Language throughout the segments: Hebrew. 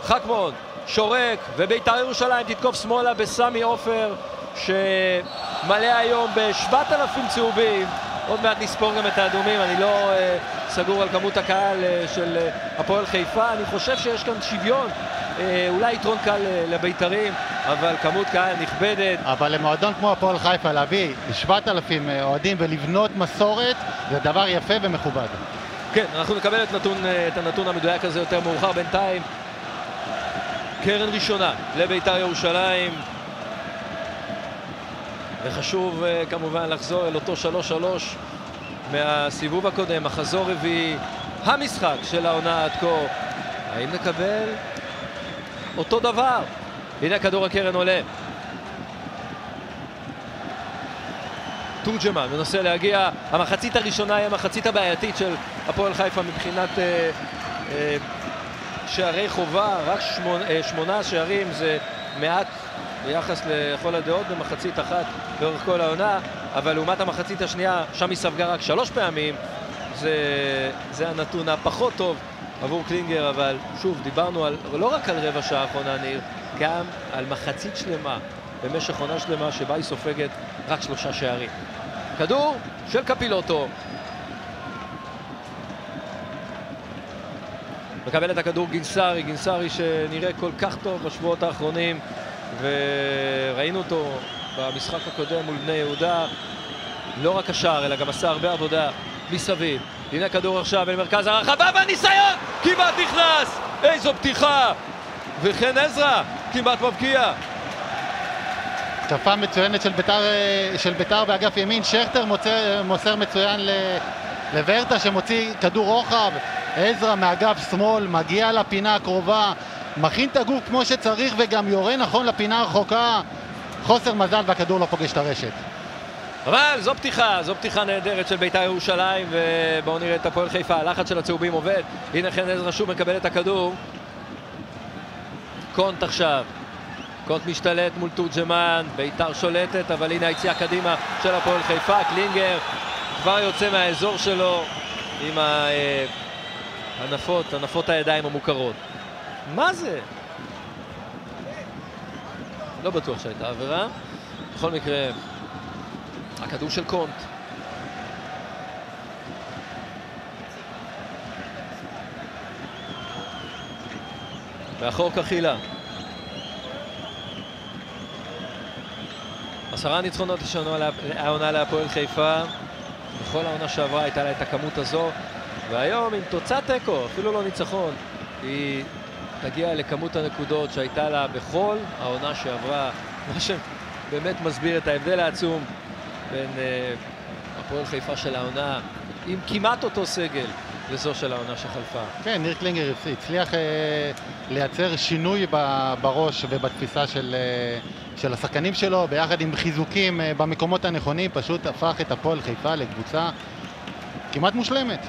חכמון, שורק, ובית"ר ירושלים תתקוף שמאלה בסמי עופר, שמלא היום ב7,000 צהובים. עוד מעט נספור גם את האדומים, אני לא סגור על כמות הקהל של הפועל חיפה. אני חושב שיש כאן שוויון, אולי יתרון קל לבית"רים, אבל כמות קהל נכבדת. אבל למועדון כמו הפועל חיפה להביא 7,000 אוהדים ולבנות מסורת זה דבר יפה ומכובד. כן, אנחנו נקבל את הנתון המדויק הזה יותר מאוחר. בינתיים קרן ראשונה לבית"ר ירושלים, וחשוב כמובן לחזור אל אותו 3-3 מהסיבוב הקודם, החזור רביעי המשחק של העונה עד כה. האם נקבל אותו דבר? הנה כדור הקרן עולה, תורג'מן מנסה להגיע. המחצית הראשונה היא המחצית הבעייתית של הפועל חיפה מבחינת שערי חובה, רק 8 שערים, זה מעט ביחס לכל הדעות במחצית אחת לאורך כל העונה, אבל לעומת המחצית השנייה, שם היא ספגה רק 3 פעמים. זה הנתון הפחות טוב עבור קלינגר, אבל שוב, דיברנו לא רק על רבע שעה האחרונה, ניר, גם על מחצית שלמה במשך עונה שלמה שבה היא סופגת רק 3 שערים. כדור של קפילוטו, מקבל את הכדור גינסרי שנראה כל כך טוב בשבועות האחרונים, וראינו אותו במשחק הקודם מול בני יהודה, לא רק השער אלא גם עשה הרבה עבודה מסביב. הנה כדור עכשיו אל מרכז הרחבה, והניסיון כמעט נכנס, איזו פתיחה, וכן עזרא כמעט מבקיע. תקפה מצוינת של בית"ר באגף ימין. שכטר מוסר מצוין לוורטה שמוציא כדור רוחב. עזרא מאגף שמאל מגיע לפינה הקרובה, מכין את הגוף כמו שצריך וגם יורה נכון לפינה הרחוקה. חוסר מזל והכדור לא פוגש את הרשת. אבל זו פתיחה נהדרת של בית"ר ירושלים, ובואו נראה את הפועל חיפה. הלחץ של הצהובים עובד. הנה חן עזרא שוב מקבל את הכדור. קונט עכשיו. קונט משתלט מול תורג'מן, בית"ר שולטת, אבל הנה היציאה קדימה של הפועל חיפה. קלינגר כבר יוצא מהאזור שלו עם הנפות הידיים המוכרות. מה זה? לא בטוח שהייתה עבירה. בכל מקרה, הכדור של קונט. מאחור קחילה. 10 ניצחונות העונה להפועל חיפה. בכל העונה שעברה הייתה לה את הכמות הזו, והיום עם תוצאת תיקו, אפילו לא ניצחון, היא תגיע לכמות הנקודות שהייתה לה בכל העונה שעברה, מה שבאמת מסביר את ההבדל העצום בין הפועל חיפה של העונה עם כמעט אותו סגל לזו של העונה שחלפה. כן, ניר קלינגר הצליח לייצר שינוי בראש ובתפיסה של השחקנים שלו, ביחד עם חיזוקים במקומות הנכונים, פשוט הפך את הפועל חיפה לקבוצה כמעט מושלמת.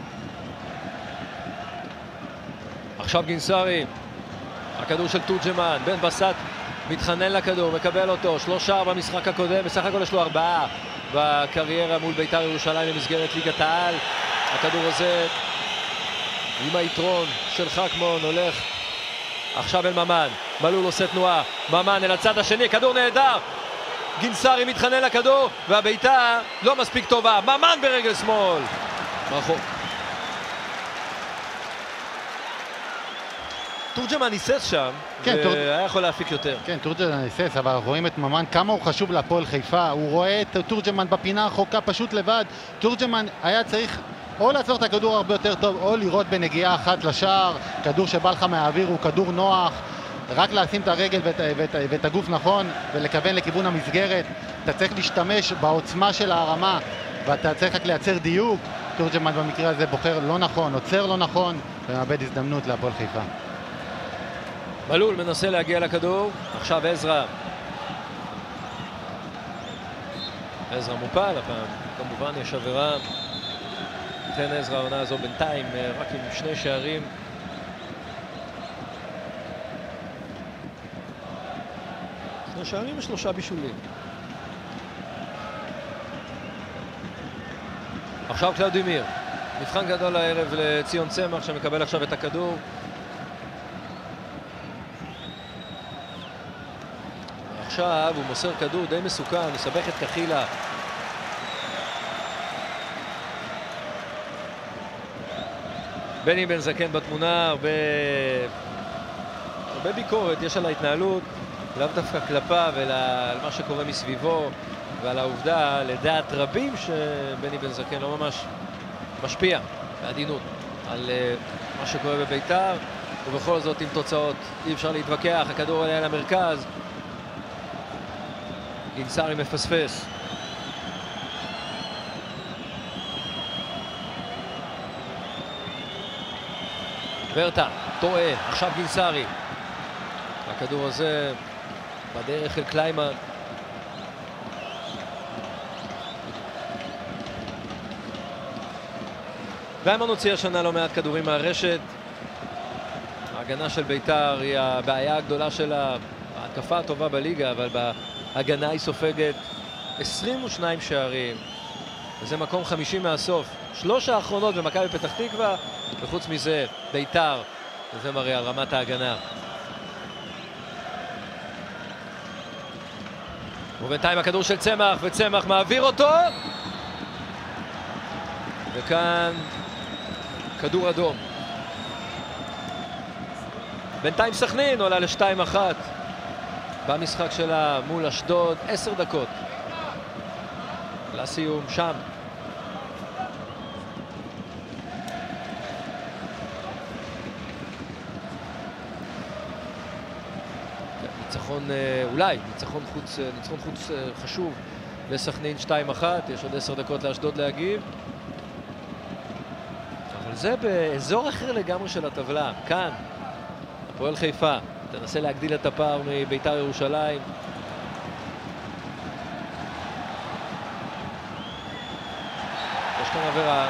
עכשיו גינסרי, הכדור של תורג'מן, בן בסט מתחנן לכדור, מקבל אותו, 3 במשחק הקודם, בסך הכל יש לו 4 בקריירה מול בית"ר ירושלים במסגרת ליגת העל. הכדור הזה עם היתרון של חכמון הולך עכשיו אל ממן, מלול עושה תנועה, ממן אל הצד השני, כדור נהדר, גינסרי מתחנן לכדור והביתה לא מספיק טובה, ממן ברגל שמאל, רחוק. תורג'מן ניסס שם, כן, והיה יכול להפיק יותר. כן, תורג'מן ניסס, אבל רואים את ממן כמה הוא חשוב להפועל חיפה. הוא רואה את תורג'מן בפינה הרחוקה פשוט לבד. תורג'מן היה צריך או לעצור את הכדור הרבה יותר טוב, או לראות בנגיעה אחת לשער. כדור שבא לך מהאוויר הוא כדור נוח, רק לשים את הרגל ואת הגוף נכון ולכוון לכיוון המסגרת. אתה צריך להשתמש בעוצמה של הרמה ואתה צריך רק לייצר דיוק. תורג'מן במקרה הזה בוחר לא נכון, עוצר לא נכון ומאבד הזדמנות להפועל חיפה. מלול מנסה להגיע לכדור, עכשיו עזרא. עזרא מופל הפעם, כמובן יש עבירה. לכן עזרא העונה הזו בינתיים רק עם 2 שערים. שני שערים ו3 בישולים. עכשיו קלאודימיר. מבחן גדול הערב לציון צמח שמקבל עכשיו את הכדור. עכשיו הוא מוסר כדור די מסוכן, מסבך את קחילה. בני בן זקן בתמונה, הרבה ביקורת יש על ההתנהלות, לאו דווקא כלפיו, אלא על מה שקורה מסביבו, ועל העובדה, לדעת רבים, שבני בן זקן לא ממש משפיע בעדינות על מה שקורה בביתר, ובכל זאת עם תוצאות אי אפשר להתווכח. הכדור עליה למרכז, גינסארי מפספס. ורטה, טועה, עכשיו גינסארי. הכדור הזה בדרך אל קליימן. דיימן הוציא השנה לא מעט כדורים מהרשת. ההגנה של ביתר היא הבעיה הגדולה שלה. ההתקפה הטובה בליגה, אבל בהגנה היא סופגת 22 שערים. וזה מקום 50 מהסוף. 3 האחרונות במכבי פתח תקווה, וחוץ מזה ביתר. וזה מראה על רמת ההגנה. ובינתיים הכדור של צמח, וצמח מעביר אותו. וכאן כדור אדום. בינתיים סכנין עולה ל-2-1 במשחק שלה מול אשדוד. 10 דקות לסיום שם. ניצחון, אולי ניצחון חוץ חשוב לסכנין. 2-1, יש עוד 10 דקות לאשדוד להגיב. אבל זה באזור אחר לגמרי של הטבלה. כאן הפועל חיפה תנסה להגדיל את הפער מביתר ירושלים. יש כאן עבירה.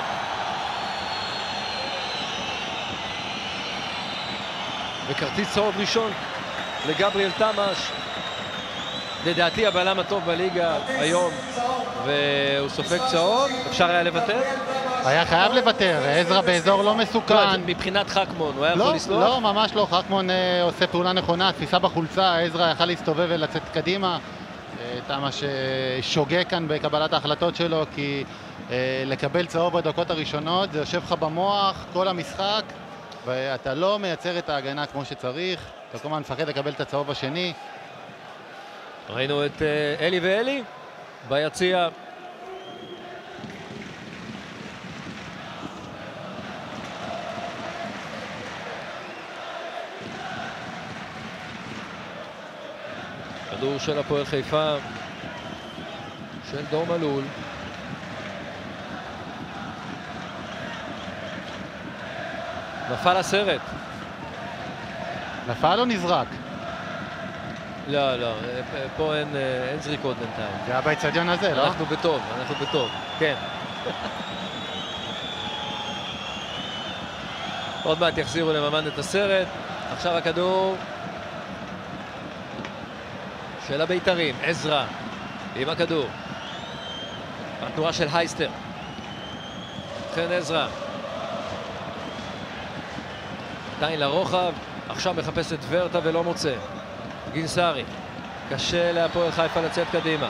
וכרטיס צהוב ראשון לגבריאל תמש. לדעתי הבלם הטוב בליגה היום, והוא סופג צהוב. אפשר היה לוותר? היה חייב לוותר, עזרא באזור לא מסוכן. מבחינת חכמון, הוא היה יכול לסלוח? לא, ממש לא. חכמון עושה פעולה נכונה, תפיסה בחולצה, עזרא יכל להסתובב ולצאת קדימה. תמש שוגה כאן בקבלת ההחלטות שלו, כי לקבל צהוב בדקות הראשונות זה יושב לך במוח כל המשחק, ואתה לא מייצר את ההגנה כמו שצריך. אתה כמובן מפחד לקבל את הצהוב השני. ראינו את אלי ואלי ביציע. כדור של הפועל חיפה של דור מלול. נפל הסרט. נפל או נזרק? לא, לא, פה אין זריקות בינתיים. זה היה באצטדיון הזה, לא? אנחנו בטוב, כן. עוד מעט יחזירו לממן את הסרט. עכשיו הכדור של הבית"רים, עזרא עם הכדור. התנועה של הייסטר. כן, עזרא. עדיין לרוחב, עכשיו מחפש את ורטה ולא מוצא. גינסארי. קשה להפועל חיפה לצאת קדימה.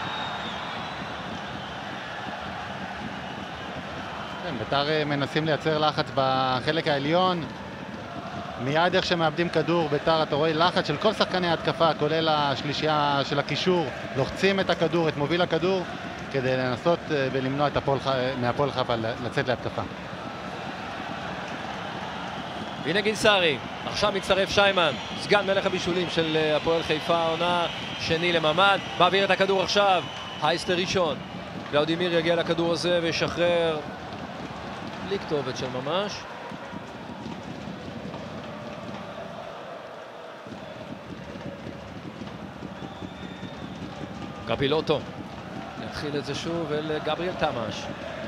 כן, בית"ר מנסים לייצר לחץ בחלק העליון. מיד איך שמאבדים כדור, בית"ר אתה רואה לחץ של כל שחקני ההתקפה, כולל השלישייה של הקישור, לוחצים את הכדור, את מוביל הכדור, כדי לנסות ולמנוע מהפועל חיפה לצאת להתקפה. הנה גינסארי, עכשיו מצטרף שיימן, סגן מלך הבישולים של הפועל חיפה, עונה שני לממד, מעביר את הכדור עכשיו, הייסטר ראשון. לאודימיר יגיע לכדור הזה וישחרר בלי כתובת של ממש. קפילוטו יתחיל את זה שוב אל גבריאל תמש.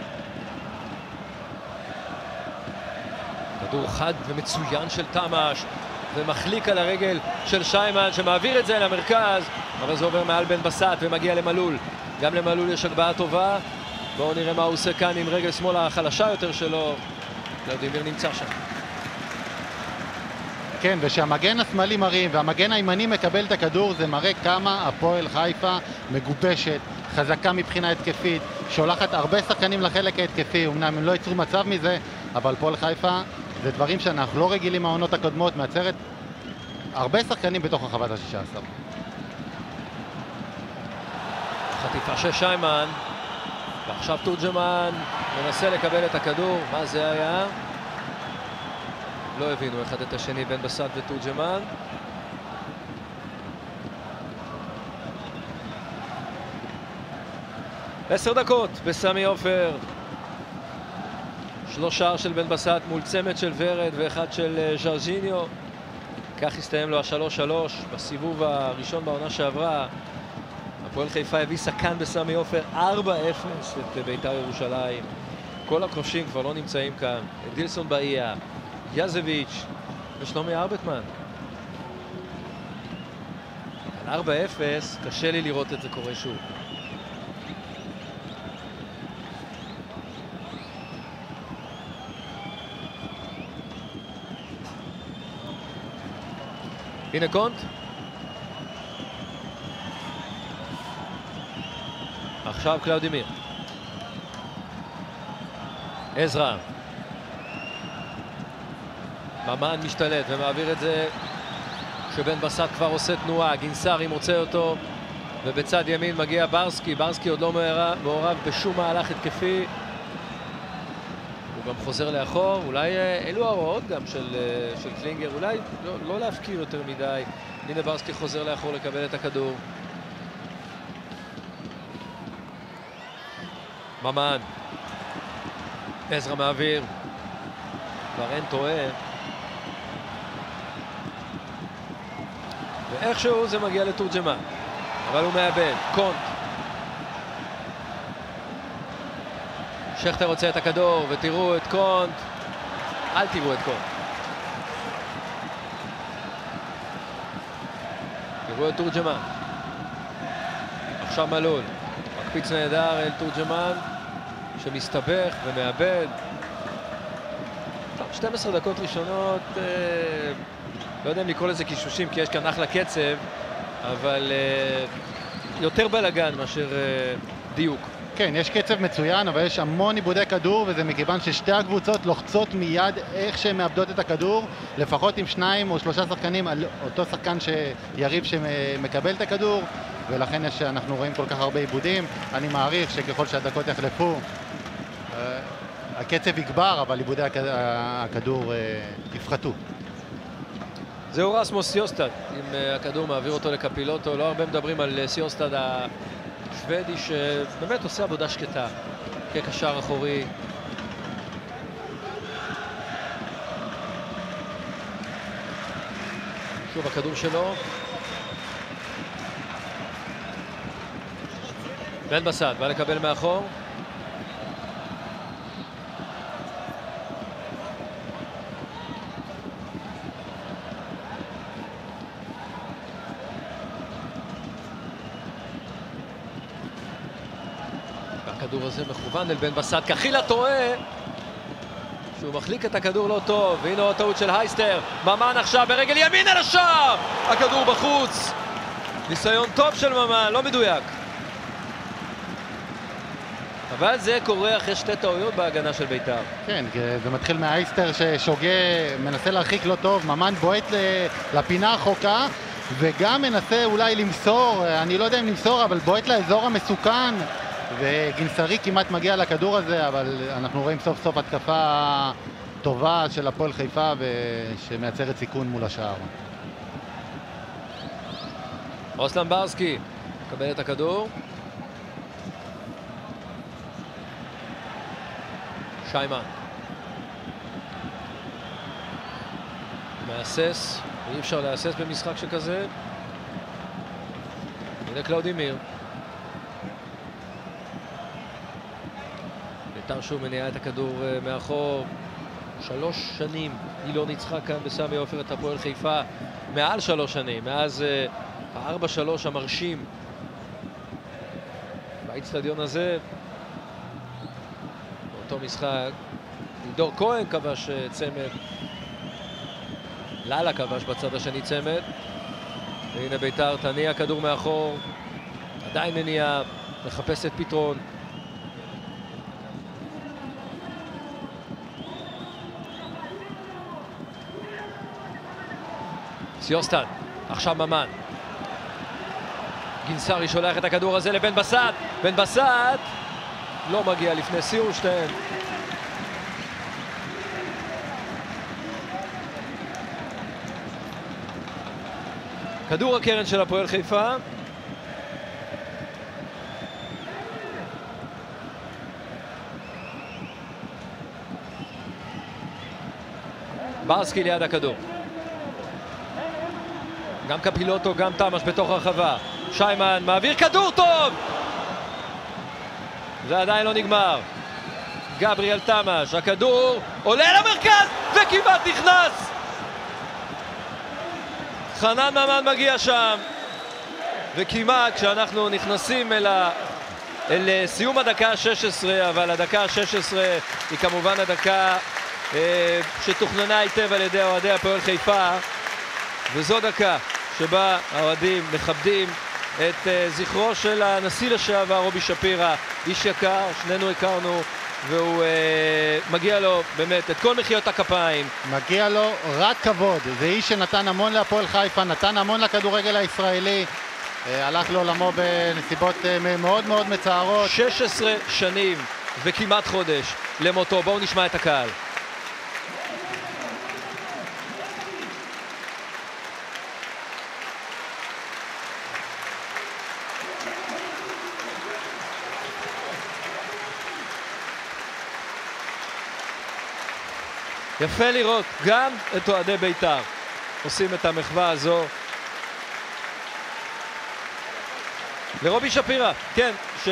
כדור חד ומצוין של תמש, ומחליק על הרגל של שיימן שמעביר את זה למרכז, אבל זה עובר מעל בן בסט ומגיע למלול. גם למלול יש הגבהה טובה. בואו נראה מה הוא עושה כאן עם רגל שמאל החלשה יותר שלו. ולדימיר נמצא שם. כן, ושהמגן השמאלי מרים והמגן הימני מקבל את הכדור, זה מראה כמה הפועל חיפה מגובשת, חזקה מבחינה התקפית, שולחת הרבה שחקנים לחלק ההתקפי, אמנם הם לא ייצרו מצב מזה, אבל הפועל חיפה זה דברים שאנחנו לא רגילים מהעונות הקודמות, מעצרת הרבה שחקנים בתוך הרחבת ה-16. חטיפה של שיימן, ועכשיו תורג'מן מנסה לקבל את הכדור. מה זה היה? לא הבינו אחד את השני, בן בסט ותורג'מן. עשר דקות בסמי עופר. 3 שער של בן בסט מול צמד של ורד ואחד של ז'רג'יניו. כך הסתיים לו ה-3-3 בסיבוב הראשון בעונה שעברה. הפועל חיפה הביסה כאן בסמי עופר 4-0 את בית"ר ירושלים. כל הכובשים כבר לא נמצאים כאן. דילסון באיה, יזביץ' ושלומי ארבטמן. על 4-0 קשה לי לראות את זה קורה שוב. הנה קונט. עכשיו קלאודימיר. עזרא. ממן משתלט ומעביר את זה כשבן בסט כבר עושה תנועה. גינסארי מוצא אותו ובצד ימין מגיע ברסקי. ברסקי עוד לא מעורב בשום מהלך התקפי. הוא גם חוזר לאחור. אולי אלו ההוראות גם של קלינגר. אולי לא להפקיר יותר מדי. הנה ברסקי חוזר לאחור לקבל את הכדור. ממן. עזרא מעביר. ורן טועה. ואיכשהו זה מגיע לתורג'מן. אבל הוא מאבד. קונט. שכטר רוצה את הכדור ותראו את קונט. אל תראו את קונט. תראו את תורג'מן. עכשיו מלול. מקפיץ נהדר אל תורג'מן שמסתבך ומאבד. 12 דקות ראשונות, לא יודע אם לקרוא לזה קישושים כי יש כאן אחלה קצב, אבל יותר בלגן מאשר דיוק. כן, יש קצב מצוין, אבל יש המון עיבודי כדור, וזה מכיוון ששתי הקבוצות לוחצות מיד איך שהן מאבדות את הכדור, לפחות עם 2 או 3 שחקנים על אותו שחקן שיריב שמקבל את הכדור, ולכן אנחנו רואים כל כך הרבה עיבודים. אני מעריך שככל שהדקות יחלפו, הקצב יגבר, אבל עיבודי הכדור יפחתו. זהו רסמוס סיוסטד, עם הכדור מעביר אותו לקפילוטו. לא הרבה מדברים על סיוסטד השוודי שבאמת עושה עבודה שקטה כקשר אחורי. שוב הכדור שלו. בן בסט בא לקבל מאחור. הכדור הזה מכוון אל בן בסט. קחילה טועה שהוא מחליק את הכדור לא טוב, והנה הטעות של הייסטר. ממן עכשיו ברגל ימין אל השער, הכדור בחוץ. ניסיון טוב של ממן, לא מדויק, אבל זה קורה אחרי 2 טעויות בהגנה של בית"ר. כן, זה מתחיל מהייסטר ששוגה, מנסה להרחיק לא טוב, ממן בועט לפינה הרחוקה וגם מנסה אולי למסור, אני לא יודע אם למסור, אבל בועט לאזור המסוכן, וגינסארי כמעט מגיע לכדור הזה, אבל אנחנו רואים סוף סוף התקפה טובה של הפועל חיפה שמייצרת סיכון מול השער. רוסלן ברסקי מקבל את הכדור. שיימן מאסס, ואי אפשר לאסס במשחק שכזה. הנה קלאודימיר. בית"ר שוב מניעה את הכדור מאחור. 3 שנים היא לא ניצחה כאן בסמי עופר את הפועל חיפה, מעל 3 שנים, מאז ה-4-3 המרשים באצטדיון הזה. באותו משחק לידור כהן כבש צמד ללה כבש בצד השני צמד. והנה ביתר תניע כדור מאחור. עדיין מניעה, מחפשת פתרון. סיוסטן, עכשיו ממן. גינסרי שולח את הכדור הזה לבן בסט. בן בסט לא מגיע לפני סיורשטיין. כדור הקרן של הפועל חיפה. ברסקי ליד הכדור. גם קפילוטו, גם תמש בתוך הרחבה. שיימן מעביר כדור טוב! זה עדיין לא נגמר. גבריאל תמש, הכדור עולה למרכז וכמעט נכנס! חנן ממן מגיע שם, וכמעט כשאנחנו נכנסים אל סיום הדקה ה-16, אבל הדקה ה-16 היא כמובן הדקה שתוכננה היטב על ידי אוהדי הפועל חיפה, וזו דקה שבה האוהדים מכבדים את זכרו של הנשיא לשעבר רובי שפירא, איש יקר, שנינו הכרנו, והוא מגיע לו באמת את כל מחיאות הכפיים. מגיע לו רק כבוד, זה איש שנתן המון להפועל חיפה, נתן המון לכדורגל הישראלי, הלך לעולמו בנסיבות מאוד מאוד מצערות. 16 שנים וכמעט חודש למותו. בואו נשמע את הקהל. יפה לראות גם את אוהדי בית"ר עושים את המחווה הזו לרובי שפירא, כן,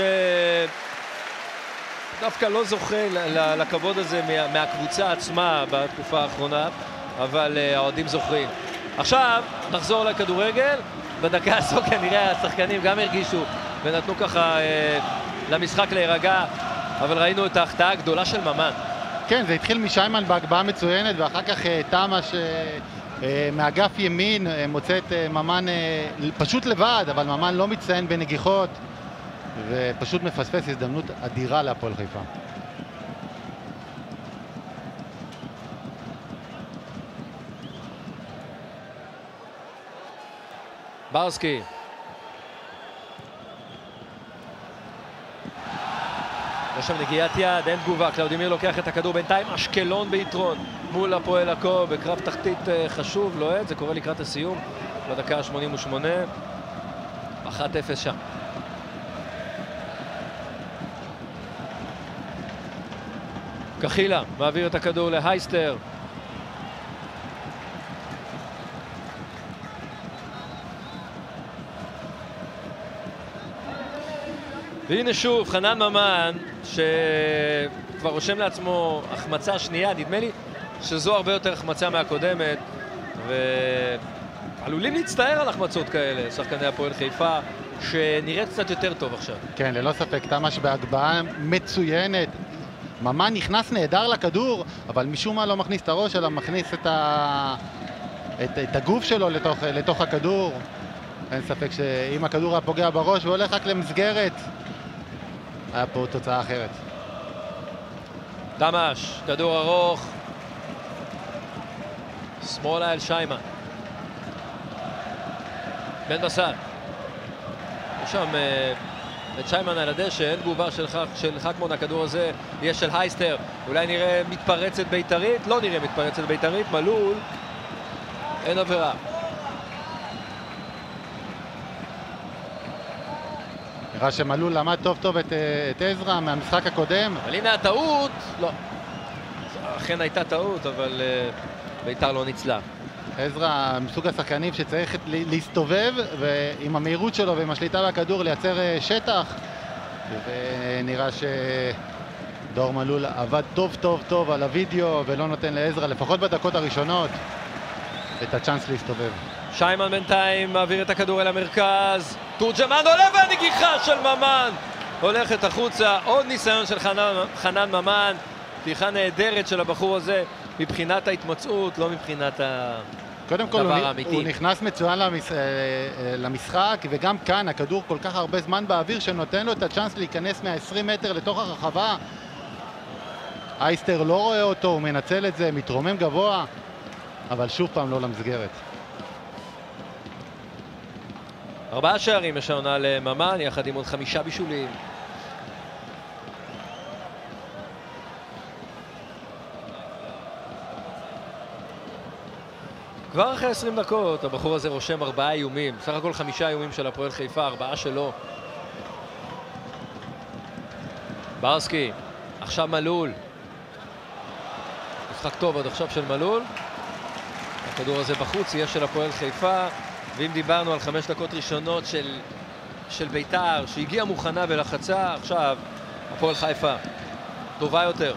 שדווקא לא זוכה לכבוד הזה מהקבוצה עצמה בתקופה האחרונה, אבל האוהדים זוכרים. עכשיו נחזור לכדורגל. בדקה הזו כנראה השחקנים גם הרגישו ונתנו ככה למשחק להירגע, אבל ראינו את ההחטאה הגדולה של ממן. כן, זה התחיל משיימן בהגבהה מצוינת, ואחר כך תמש מאגף ימין מוצא את ממן פשוט לבד, אבל ממן לא מצטיין בנגיחות, ופשוט מפספס הזדמנות אדירה להפועל חיפה. ברסקי. יש שם נגיעת יד, אין תגובה, קלאודימיר לוקח את הכדור, בינתיים אשקלון ביתרון מול הפועל עכו בקרב תחתית חשוב, לוהט, זה קורה לקראת הסיום בדקה ה-88, 1-0 שם. קחילה מעביר את הכדור להייסטר. והנה שוב חנן ממן שכבר רושם לעצמו החמצה שנייה, נדמה לי שזו הרבה יותר החמצה מהקודמת, ועלולים להצטער על החמצות כאלה שחקני הפועל חיפה, שנראית קצת יותר טוב עכשיו. כן, ללא ספק, תמש בהגבהה מצוינת. ממן נכנס נהדר לכדור, אבל משום מה לא מכניס את הראש, אלא מכניס את הגוף שלו לתוך הכדור. אין ספק שאם הכדור היה פוגע בראש והולך רק למסגרת, היה פה תוצאה אחרת. תמש, כדור ארוך, שמאלה אל שיימן. בן בסט. יש שם את שיימן על הדשא, אין תגובה של חכמון, הכדור הזה יהיה של הייסטר. אולי נראה מתפרצת בית"רית, לא נראה מתפרצת בית"רית, מלול, אין עבירה. נראה שמלול למד טוב טוב את עזרא מהמשחק הקודם. אבל הנה הטעות, לא. אכן הייתה טעות, אבל בית"ר לא ניצלה. עזרא מסוג השחקנים שצריך להסתובב, ועם המהירות שלו ועם השליטה בכדור לייצר שטח. ונראה שדור מלול עבד טוב טוב טוב על הוידאו, ולא נותן לעזרא, לפחות בדקות הראשונות, את הצ'אנס להסתובב. שיימן בינתיים מעביר את הכדור אל המרכז. תורג'מן עולה והנגיחה של ממן הולכת החוצה. עוד ניסיון של חנן ממן. פתיחה נהדרת של הבחור הזה מבחינת ההתמצאות, לא מבחינת קודם כל הוא נכנס מצוין למשחק, וגם כאן הכדור כל כך הרבה זמן באוויר שנותן לו את הצ'אנס להיכנס מה-20 מטר לתוך הרחבה. אייסטר לא רואה אותו, הוא מנצל את זה, מתרומם גבוה, אבל שוב פעם לא למסגרת. 4 שערים יש העונה לממן, יחד עם עוד 5 בישולים. כבר אחרי 20 דקות, הבחור הזה רושם 4 איומים. בסך הכל 5 איומים של הפועל חיפה, 4 שלו. ברסקי, עכשיו מלול. משחק טוב עד עכשיו של מלול. הכדור הזה בחוץ, יהיה של הפועל חיפה. ואם דיברנו על 5 דקות ראשונות של בית"ר, שהגיעה מוכנה ולחצה, עכשיו הפועל חיפה טובה יותר.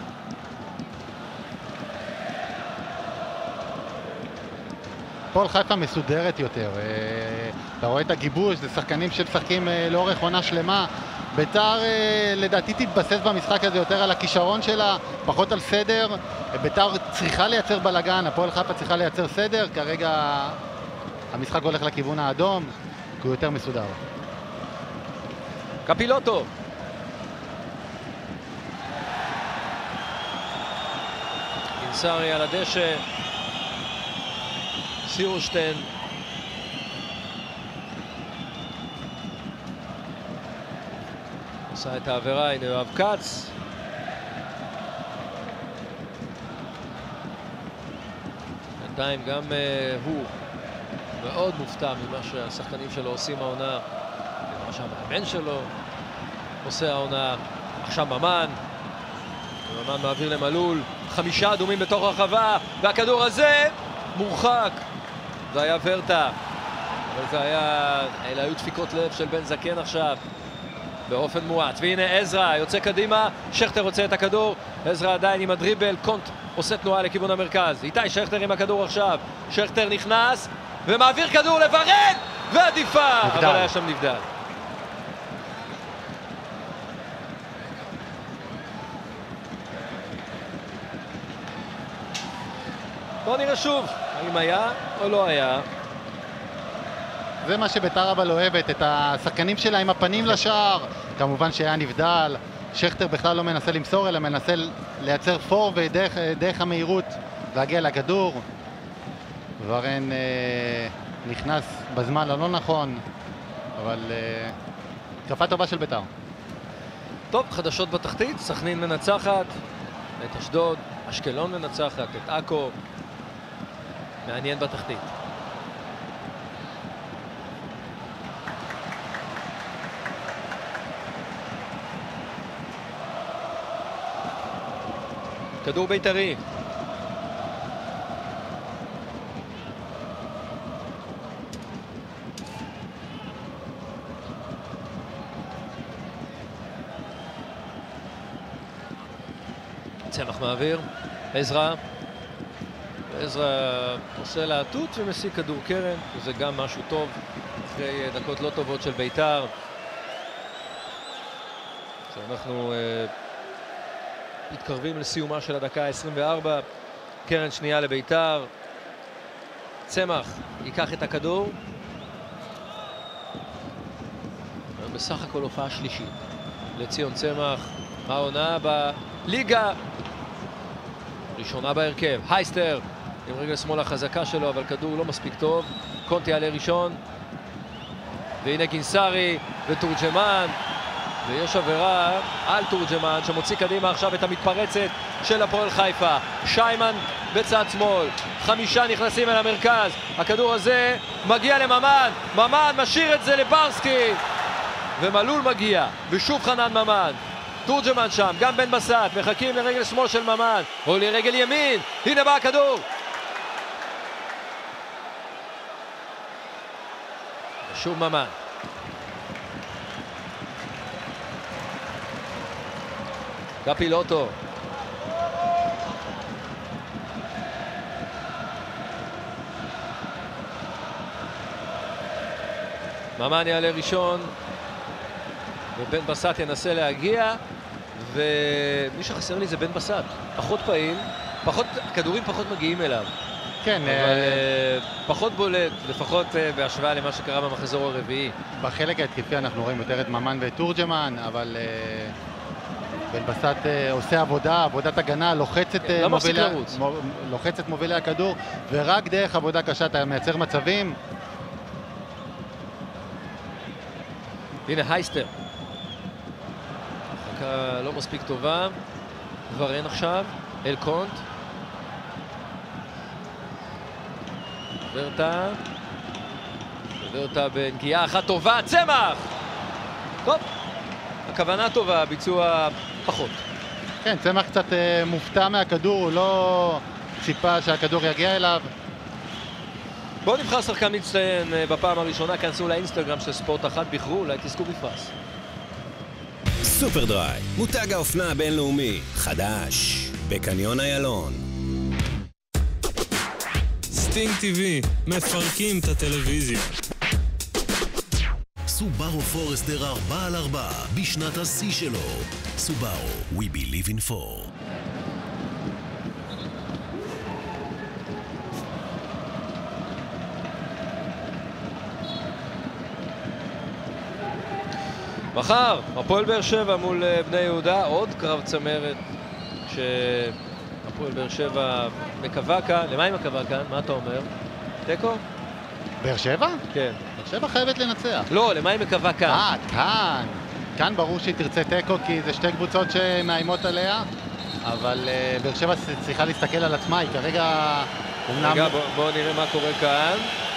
הפועל חיפה מסודרת יותר. אתה רואה את הגיבוש, זה שחקנים שמשחקים לאורך עונה שלמה. בית"ר לדעתי תתבסס במשחק הזה יותר על הכישרון שלה, פחות על סדר. בית"ר צריכה לייצר בלגן, הפועל חיפה צריכה לייצר סדר. כרגע המשחק הולך לכיוון האדום, כי הוא יותר מסודר. קפילוטו. גינסרי על הדשא. סיורשטיין. עושה את העבירה, הנה יואב כץ. בינתיים גם הוא מאוד מופתע ממה שהשחקנים שלו עושים העונה, ממה שהמאמן שלו עושה העונה. עכשיו ממן. ממן מעביר למלול. 5 אדומים בתוך הרחבה, והכדור הזה מורחק. זה היה ורטה. אלה היו דפיקות לב של בן זקן עכשיו. באופן מועט. והנה עזרא יוצא קדימה, שכטר רוצה את הכדור, עזרא עדיין עם הדריבל, קונט עושה תנועה לכיוון המרכז. איתי שכטר עם הכדור עכשיו. שכטר נכנס ומעביר כדור לברן, ועדיפה, אבל היה שם נבדל. בוא נראה שוב, האם היה או לא היה. זה מה שבית"ר אבל אוהבת, את השחקנים שלה עם הפנים לשער. כמובן שהיה נבדל, שכטר בכלל לא מנסה למסור, אלא מנסה לייצר פור ודרך המהירות להגיע לכדור. ורן נכנס בזמן הלא נכון, אבל התקפה טובה של בית"ר. טוב, חדשות בתחתית, סכנין מנצחת את אשדוד, אשקלון מנצחת את עכו. מעניין בתחתית. כדור בית"רי. צמח מעביר. עזרא. עזרא עושה להטות ומשיג כדור קרן, וזה גם משהו טוב אחרי דקות לא טובות של בית"ר. שאנחנו מתקרבים לסיומה של הדקה ה-24. קרן שנייה לבית"ר. צמח ייקח את הכדור. בסך הכל הופעה שלישית לציון צמח, העונה בליגה, ראשונה בהרכב. הייסטר עם רגל שמאל החזקה שלו, אבל כדור לא מספיק טוב. קונטי עלה ראשון, והנה גינסרי ותורג'מן, ויש עבירה על תורג'מן שמוציא קדימה עכשיו את המתפרצת של הפועל חיפה. שיימן בצד שמאל, 5 נכנסים אל המרכז, הכדור הזה מגיע לממן, ממן משאיר את זה לברסקי, ומלול מגיע, ושוב חנן ממן. תורג'מן שם, גם בן בסט, מחכים לרגל שמאל של ממן, או לרגל ימין, הנה בא הכדור. ושוב ממן. קפילוטו. ממן יעלה ראשון, ובן בסט ינסה להגיע, ומי שחסר לי זה בן בסט. פחות פעיל, כדורים פחות מגיעים אליו. כן, אבל פחות בולט, לפחות בהשוואה למה שקרה במחזור הרביעי. בחלק ההתקפי אנחנו רואים יותר את ממן ואת תורג'מן, אבל בן בסט עושה עבודת הגנה, לוחצת מובילי הכדור, ורק דרך עבודה קשה אתה מייצר מצבים. הנה הייסטר. חכה לא מספיק טובה. כבר אין עכשיו. אל קונט. ורטה בנגיעה אחת טובה. צמח! טוב. הכוונה טובה, ביצוע פחות. כן, צמח קצת מופתע מהכדור, הוא לא ציפה שהכדור יגיע אליו. בואו נבחר שחקן מצטיין בפעם הראשונה, כנסו לאינסטגרם של ספורט אחת, בחרו, אולי תזכו בפרס. סופר דריי, מותג האופנה הבינלאומי, חדש, בקניון איילון. סטינג TV, מפרקים את הטלוויזיה. סובארו פורסטר 4x4 בשנת השיא שלו. סובארו, we believe in 4. מחר, הפועל באר שבע מול בני יהודה, עוד קרב צמרת שהפועל באר שבע מקווה כאן. למה היא מקווה כאן? מה אתה אומר? תיקו? באר שבע? כן. באר שבע חייבת לנצח. לא, למה היא מקווה כאן? כאן. כאן ברור שהיא תרצה תיקו כי זה שתי קבוצות שמאיימות עליה, אבל באר שבע צריכה להסתכל על עצמה, היא כרגע אומנם... רגע, בואו נראה מה קורה כאן.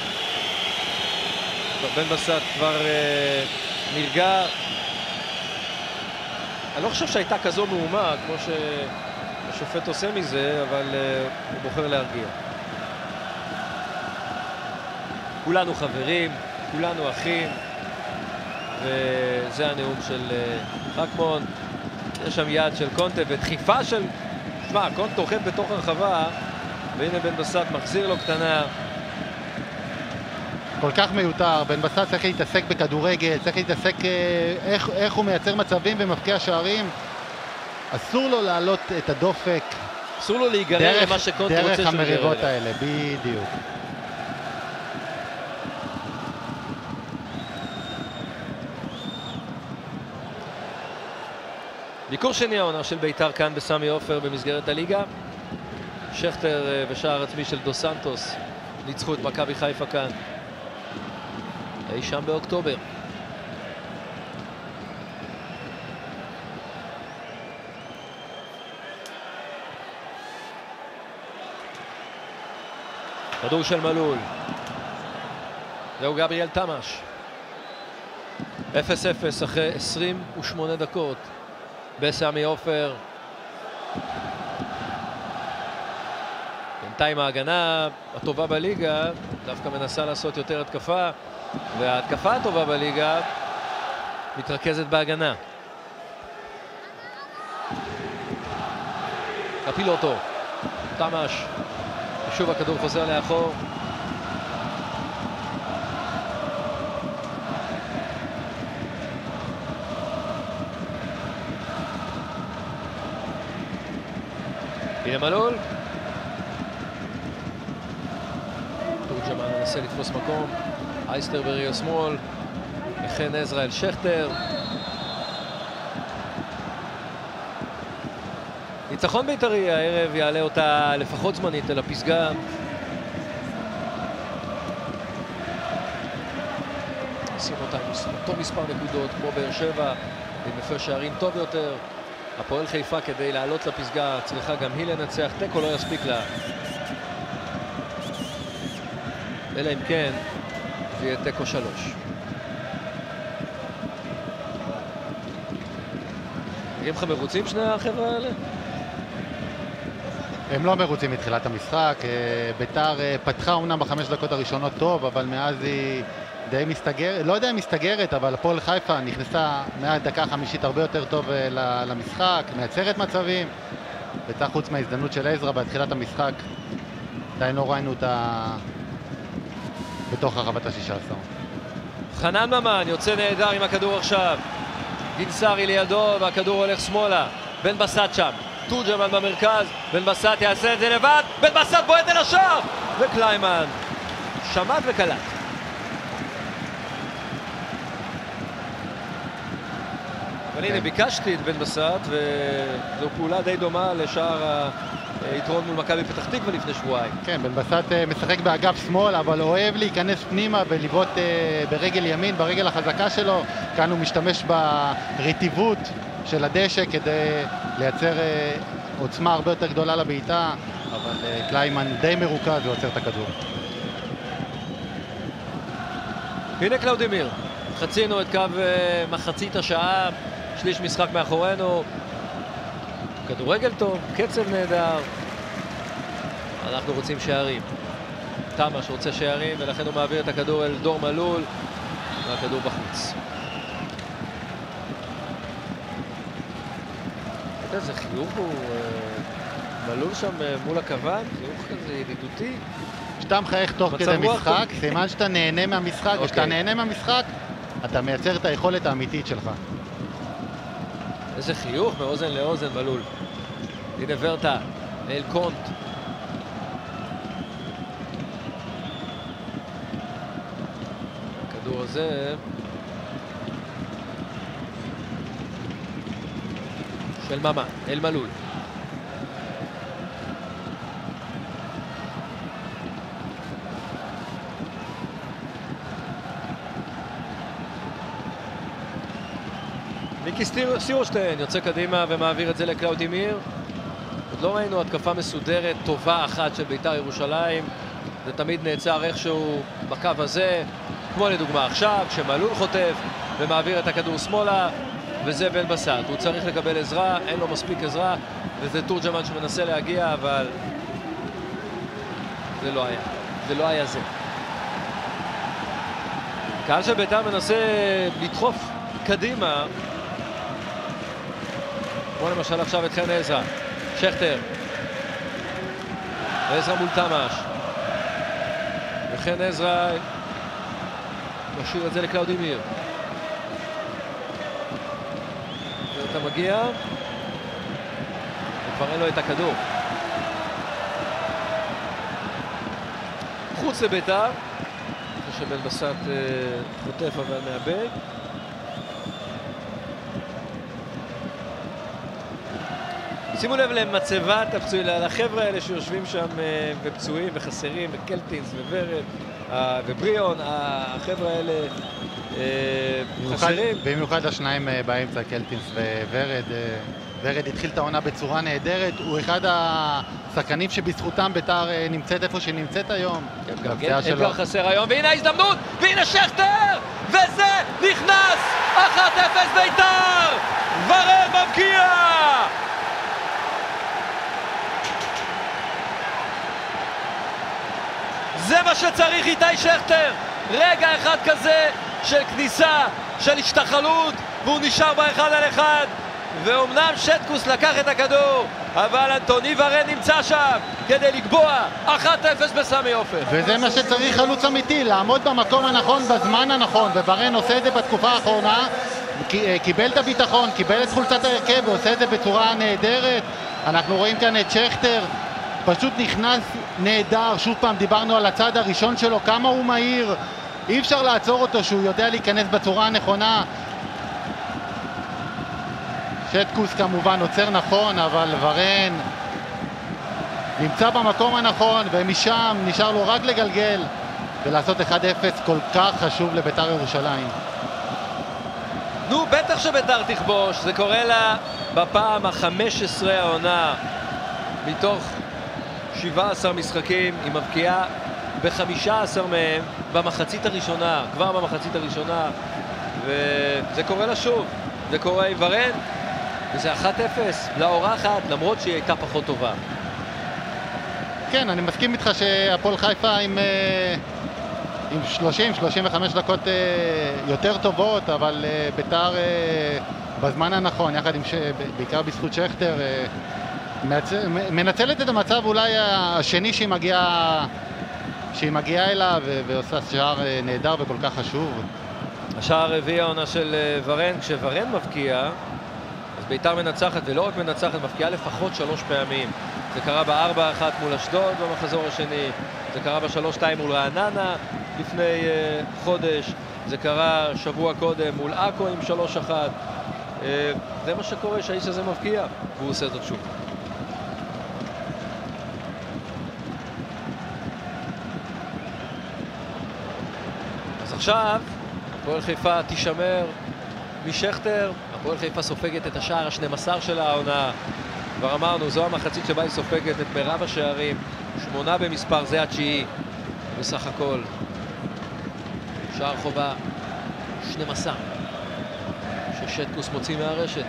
בן בסט כבר נרגע. אני לא חושב שהייתה כזו מהומה כמו שהשופט עושה מזה, אבל הוא בוחר להרגיע. כולנו חברים, כולנו אחים, וזה הנאום של חכמון. יש שם יד של קונטה ודחיפה של... שמע, קונטה אוכל בתוך הרחבה, והנה בן בסט מחזיר לו קטנה. כל כך מיותר, בן בסט צריך להתעסק בכדורגל, צריך להתעסק איך הוא מייצר מצבים ומפקיע שערים. אסור לו להעלות את הדופק. אסור לו להיגרר למה שקונטה רוצה שהוא יגרר. דרך המריבות האלה, בדיוק. ביקור שני העונה של בית"ר כאן בסמי עופר במסגרת הליגה. שכטר ושער עצמי של דו סנטוס ניצחו את מכבי חיפה כאן אי שם באוקטובר. כדור של מלול. זהו גבריאל תמש. 0-0 אחרי 28 דקות בסמי עופר. בינתיים ההגנה הטובה בליגה דווקא מנסה לעשות יותר התקפה, וההתקפה הטובה בליגה מתרכזת בהגנה. הפילוטו, תמש, ושוב הכדור חוזר לאחור. הנה מלול. תורג'מן מנסה לתפוס מקום. אייסטר ברגל שמאל. חן עזרא אל שכטר. ניצחון בית"רי הערב יעלה אותה לפחות זמנית אל הפסגה. שים אותה עם אותו מספר נקודות כמו באר שבע, עם הפרש שערים טוב יותר. הפועל חיפה כדי לעלות לפסגה צריכה גם היא לנצח, תיקו לא יספיק לה. אלא אם כן זה יהיה תיקו 3. נראים לך מרוצים שני החבר'ה האלה? הם לא מרוצים מתחילת המשחק. בית"ר פתחה אומנם ב5 דקות הראשונות טוב, אבל מאז היא די מסתגרת, לא יודע אם מסתגרת, אבל הפועל חיפה נכנסה מהדקה החמישית הרבה יותר טוב למשחק, מייצרת מצבים. בית"ר חוץ מההזדמנות של עזרא בתחילת המשחק, עדיין לא ראינו אותה בתוך הרחבת ה-16. חנן ממן יוצא נהדר עם הכדור עכשיו. גינסרי לידו והכדור הולך שמאלה. בן בסט שם. תורג'מן במרכז. בן בסט יעשה את זה לבד. בן בסט בועט אל השער. וקליימן שמט וקלט. אבל הנה, ביקשתי את בן בסט, וזו פעולה די דומה לשאר היתרון מול מכבי פתח תקווה לפני שבועיים. כן, בן בסט משחק באגף שמאל, אבל אוהב להיכנס פנימה ולבעוט ברגל ימין, ברגל החזקה שלו. כאן הוא משתמש ברטיבות של הדשא כדי לייצר עוצמה הרבה יותר גדולה לבעיטה, אבל קליימן די מרוכז ועוצר את הכדור. הנה קלאודימיר, חצינו את קו מחצית השעה, שליש משחק מאחורינו, כדורגל טוב, קצב נהדר, אנחנו רוצים שערים. תמש רוצה שערים ולכן הוא מעביר את הכדור אל דור מלול, והכדור בחוץ. איזה חיוך הוא מלול שם מול הכוון, חיוך כזה ידידותי. כשאתה מחייך תוך כדי משחק, סימן שאתה נהנה מהמשחק, וכשאתה נהנה מהמשחק, אתה מייצר את היכולת האמיתית שלך. איזה חיוך מאוזן לאוזן מלול. הנה ורטה, אל קונט. הכדור הזה של ממן, אל מלול. מיקי סירושטיין יוצא קדימה ומעביר את זה לקלאודימיר. עוד לא ראינו התקפה מסודרת טובה אחת של בית"ר ירושלים. זה תמיד נעצר איכשהו בקו הזה, כמו לדוגמה עכשיו, שמלול חוטף ומעביר את הכדור שמאלה, וזה בן בסט. הוא צריך לקבל עזרה, אין לו מספיק עזרה, וזה תורג'מן שמנסה להגיע, אבל זה לא היה. זה לא היה זה. קהל של בית"ר מנסה לדחוף קדימה, כמו למשל עכשיו את חן עזרא, שכטר, עזרא מול תמש, וחן עזרא משאיר את זה לקלאודימיר. ואתה מגיע, וכבר אין לו את הכדור. חוץ לבית"ר, שבן בסט חוטף אבל מאבד. שימו לב למצבת הפצועים, לחבר'ה האלה שיושבים שם ופצועים וחסרים, וקלטינס וורד ובריאון, החבר'ה האלה חסרים. במיוחד השניים באמצע, קלטינס וורד. ורד התחיל את העונה בצורה נהדרת, הוא אחד השחקנים שבזכותם בית"ר נמצאת איפה שנמצאת היום. אתגר חסר היום, והנה ההזדמנות, והנה שכטר, וזה נכנס! 1-0 בית"ר! ורן מבקיע! זה מה שצריך איתי שכטר, רגע אחד כזה של כניסה, של השתחלות, והוא נשאר ב1-1, ואומנם שטקוס לקח את הכדור, אבל אנטוני ורן נמצא שם כדי לקבוע 1-0 בסמי עופר. וזה מה שצריך חלוץ אמיתי, לעמוד במקום הנכון בזמן הנכון, וורן עושה את זה בתקופה האחרונה, קיבל את הביטחון, קיבל את חולצת ההרכב ועושה את זה בצורה נהדרת. אנחנו רואים כאן את שכטר, פשוט נכנס נהדר, שוב פעם דיברנו על הצד הראשון שלו, כמה הוא מהיר, אי אפשר לעצור אותו שהוא יודע להיכנס בצורה הנכונה. שטקוס כמובן עוצר נכון, אבל ורן נמצא במקום הנכון, ומשם נשאר לו רק לגלגל ולעשות 1-0 כל כך חשוב לבית"ר ירושלים. נו, בטח שבית"ר תכבוש, זה קורה לה בפעם ה-15 העונה מתוך 17 משחקים, היא מבקיעה ב-15 מהם במחצית הראשונה, כבר במחצית הראשונה, וזה קורה לה שוב, זה קורה עם ורן, וזה 1-0 לאורחת, למרות שהיא הייתה פחות טובה. כן, אני מסכים איתך שהפועל חיפה עם 30-35 דקות יותר טובות, אבל בית"ר בזמן הנכון, יחד עם בעיקר בזכות שכטר, מנצלת את המצב אולי השני שהיא מגיעה אליו, ועושה שער נהדר וכל כך חשוב. השער הרביעי העונה של ורן, כשוורן מבקיע, אז בית"ר מנצחת, ולא רק מנצחת, מפקיעה לפחות 3 פעמים. זה קרה ב4-1 מול אשדוד במחזור השני, זה קרה ב3-2 מול רעננה לפני חודש, זה קרה שבוע קודם מול עכו עם 3-1. זה מה שקורה, שהאיש הזה מבקיע, והוא עושה זאת שוב. אז עכשיו, הפועל חיפה תישמר משכטר. הפועל חיפה סופגת את השער ה-12 של העונה. כבר אמרנו, זו המחצית שבה היא סופגת את מרב השערים. 8 במספר, זה התשיעי בסך הכל. שער חובה 12 ששטקוס מוציא מהרשת.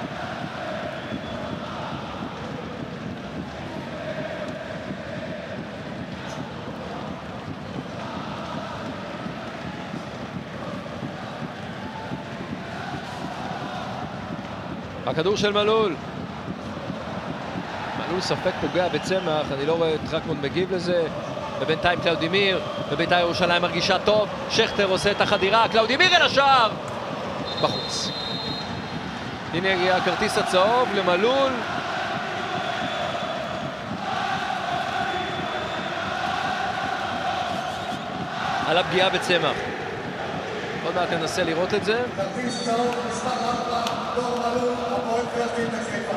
הכדור של מלול. מלול ספק פוגע בצמח, אני לא רואה את טרקמונד מגיב לזה. ובינתיים קלאודימיר, ובית"ר ירושלים מרגישה טוב. שכטר עושה את החדירה, קלאודימיר אל השער! בחוץ. הנה הגיע הכרטיס הצהוב למלול. על הפגיעה בצמח. עוד מעט ננסה לראות את זה. כרטיס צהוב, מספר 4, דור מלול, הפועל פתח תקווה.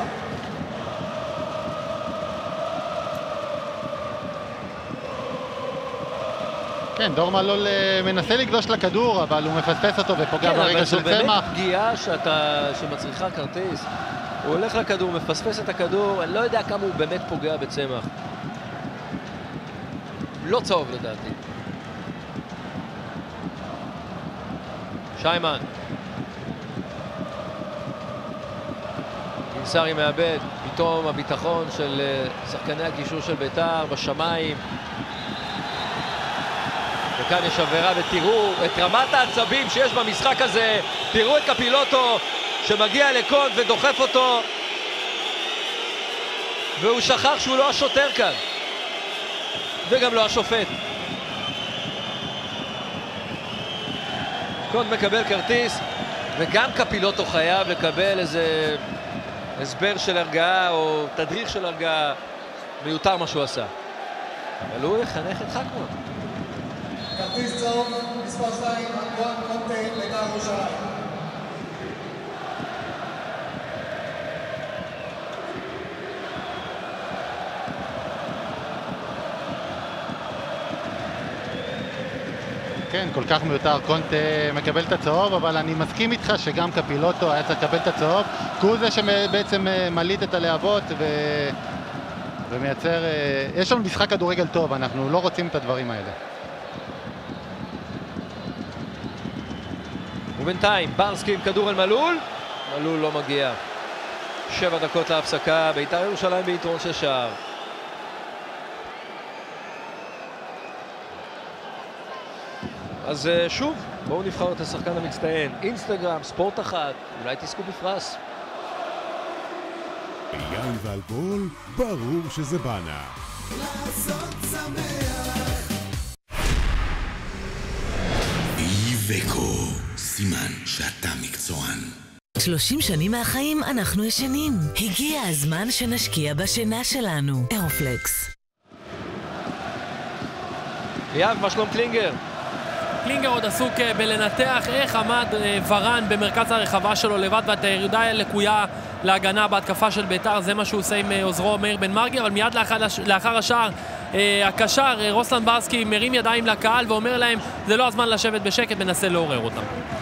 כן, דור מלול מנסה לגלוש לכדור, אבל הוא מפספס אותו ופוגע ברגע של צמח. כן, אבל זו באמת פגיעה שמצריכה כרטיס. הוא הולך לכדור, מפספס את הכדור, אני לא יודע כמה הוא באמת פוגע בצמח. לא צהוב לדעתי. שיימן. גינסרי מאבד, פתאום הביטחון של שחקני הקישור של בית"ר בשמיים. וכאן יש עבירה, ותראו את רמת העצבים שיש במשחק הזה. תראו את קפילוטו שמגיע לקונט ודוחף אותו, והוא שכח שהוא לא השוטר כאן וגם לא השופט. קונט מקבל כרטיס, וגם קפילוטו חייב לקבל איזה הסבר של הרגעה או תדריך של הרגעה. מיותר מה שהוא עשה, אבל הוא יחנך את חכמון. כרטיס צהוב, מספר 2, יואן קונטה, בית"ר ירושלים. כן, כל כך מיותר, קונטה מקבל את הצהוב, אבל אני מסכים איתך שגם קפילוטו היה צריך לקבל את הצהוב, כי הוא זה שבעצם מליט את הלהבות ומייצר... יש לנו משחק כדורגל טוב, אנחנו לא רוצים את הדברים האלה. ובינתיים ברסקי עם כדור על מלול, מלול לא מגיע. 7 דקות להפסקה, בית"ר ירושלים ביתרון של שער. אז שוב, בואו נבחר את השחקן המצטיין. אינסטגרם, ספורט 1, אולי תזכו בפרס. יין ואלכוהול, ברור שזה בנה. לעשות שמח. איבקו, סימן שאתה מקצוען. 30 שנים מהחיים אנחנו ישנים. הגיע הזמן שנשקיע בשינה שלנו. אירופלקס. יאב, מה שלום קלינגר? קלינגר עוד עסוק בלנתח איך עמד ורן במרכז הרחבה שלו לבד, ואת הירידה הלקויה להגנה בהתקפה של בית"ר. זה מה שהוא עושה עם עוזרו מאיר בן מרגי, אבל מיד לאחר השער הקשר רוסלן ברסקי מרים ידיים לקהל ואומר להם זה לא הזמן לשבת בשקט, מנסה לעורר אותם.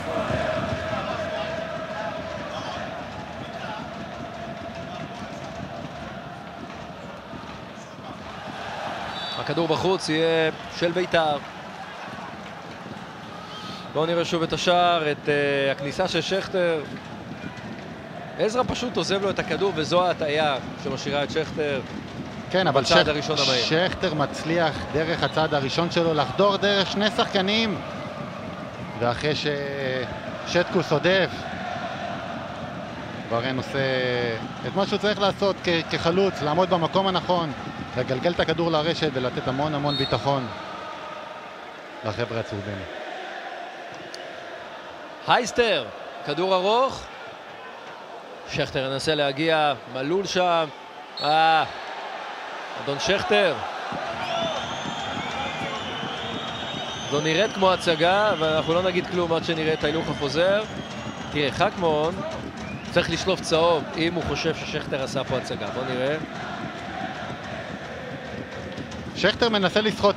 הכדור בחוץ יהיה של בית"ר. בואו נראה שוב את השער, את הכניסה של שכטר. עזרא פשוט עוזב לו את הכדור, וזו ההטעיה שמשאירה את שכטר. כן, אבל שכטר מצליח דרך הצעד הראשון שלו לחדור דרך שני שחקנים, ואחרי ששטקוס עודף, ורן עושה את מה שהוא צריך לעשות כחלוץ, לעמוד במקום הנכון, לגלגל את הכדור לרשת ולתת המון ביטחון לחבר'ה הצהובים. הייסטר, כדור ארוך, שכטר ינסה להגיע, מלול שם. אדון שכטר. זו נראית כמו הצגה, ואנחנו לא נגיד כלום עד שנראה את ההילוך החוזר. תראה, חכמון צריך לשלוף צהוב אם הוא חושב ששכטר עשה פה הצגה. בוא נראה. שכטר מנסה לסחוט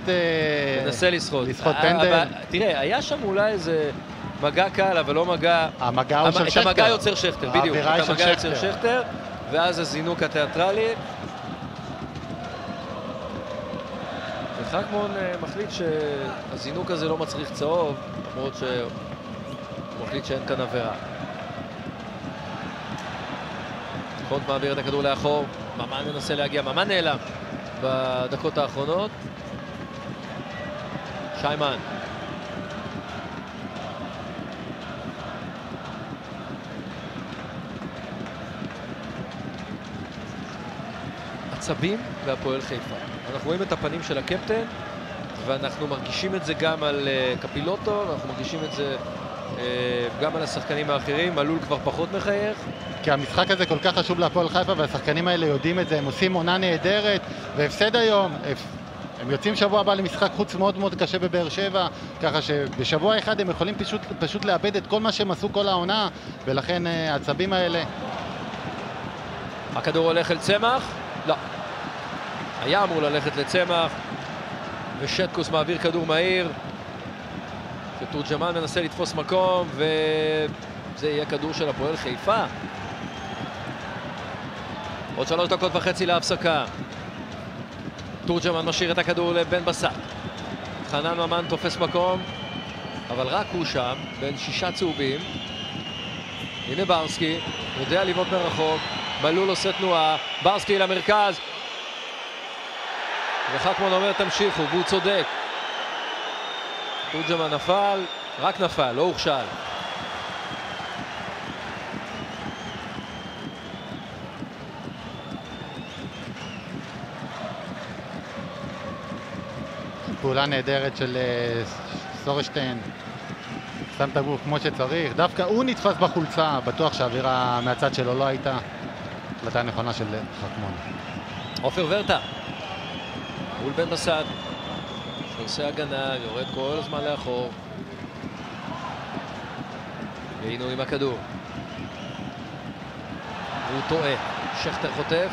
פנדל. תראה, היה שם אולי איזה מגע קל, אבל לא מגע... המגע הוא של שכטר. את המגע יוצר שכטר, בדיוק. את המגע יוצר שכטר, ואז הזינוק התיאטרלי. וחכמון מחליט שהזינוק הזה לא מצריך צהוב, למרות שהוא מחליט שאין כאן עבירה. קונט מעביר את הכדור לאחור, ממן מנסה להגיע, ממן נעלם בדקות האחרונות. שיימן. עצבים והפועל חיפה. אנחנו רואים את הפנים של הקפטן, ואנחנו מרגישים את זה גם על קפילוטו, ואנחנו מרגישים את זה גם על השחקנים האחרים. מלול כבר פחות מחייך. כי המשחק הזה כל כך חשוב להפועל חיפה, והשחקנים האלה יודעים את זה, הם עושים עונה נהדרת, והפסד היום. הם יוצאים שבוע הבא למשחק חוץ מאוד מאוד קשה בבאר שבע, ככה שבשבוע אחד הם יכולים פשוט לאבד את כל מה שהם עשו כל העונה, ולכן העצבים האלה. הכדור הולך אל צמח? לא. היה אמור ללכת לצמח, ושטקוס מעביר כדור מהיר, שתורג'מן מנסה לתפוס מקום, וזה יהיה כדור של הפועל חיפה. עוד 3 דקות וחצי להפסקה. תורג'מן משאיר את הכדור לבן בסט. חנן ממן תופס מקום, אבל רק הוא שם, בין 6 צהובים. הנה ברסקי, יודע לבעוט מרחוק, מלול עושה תנועה, ברסקי למרכז. וחכמון אומר תמשיכו, והוא צודק. תורג'מן נפל, רק נפל, לא הוכשל. פעולה נהדרת של סורשטיין, שם את הגוף כמו שצריך, דווקא הוא נתפס בחולצה, בטוח שהאווירה מהצד שלו לא הייתה. החלטה נכונה של חכמון. עופר ורטה מול בן בסט, שעושה הגנה, יורד כל הזמן לאחור, והנה עם הכדור, והוא טועה. שכטר חוטף,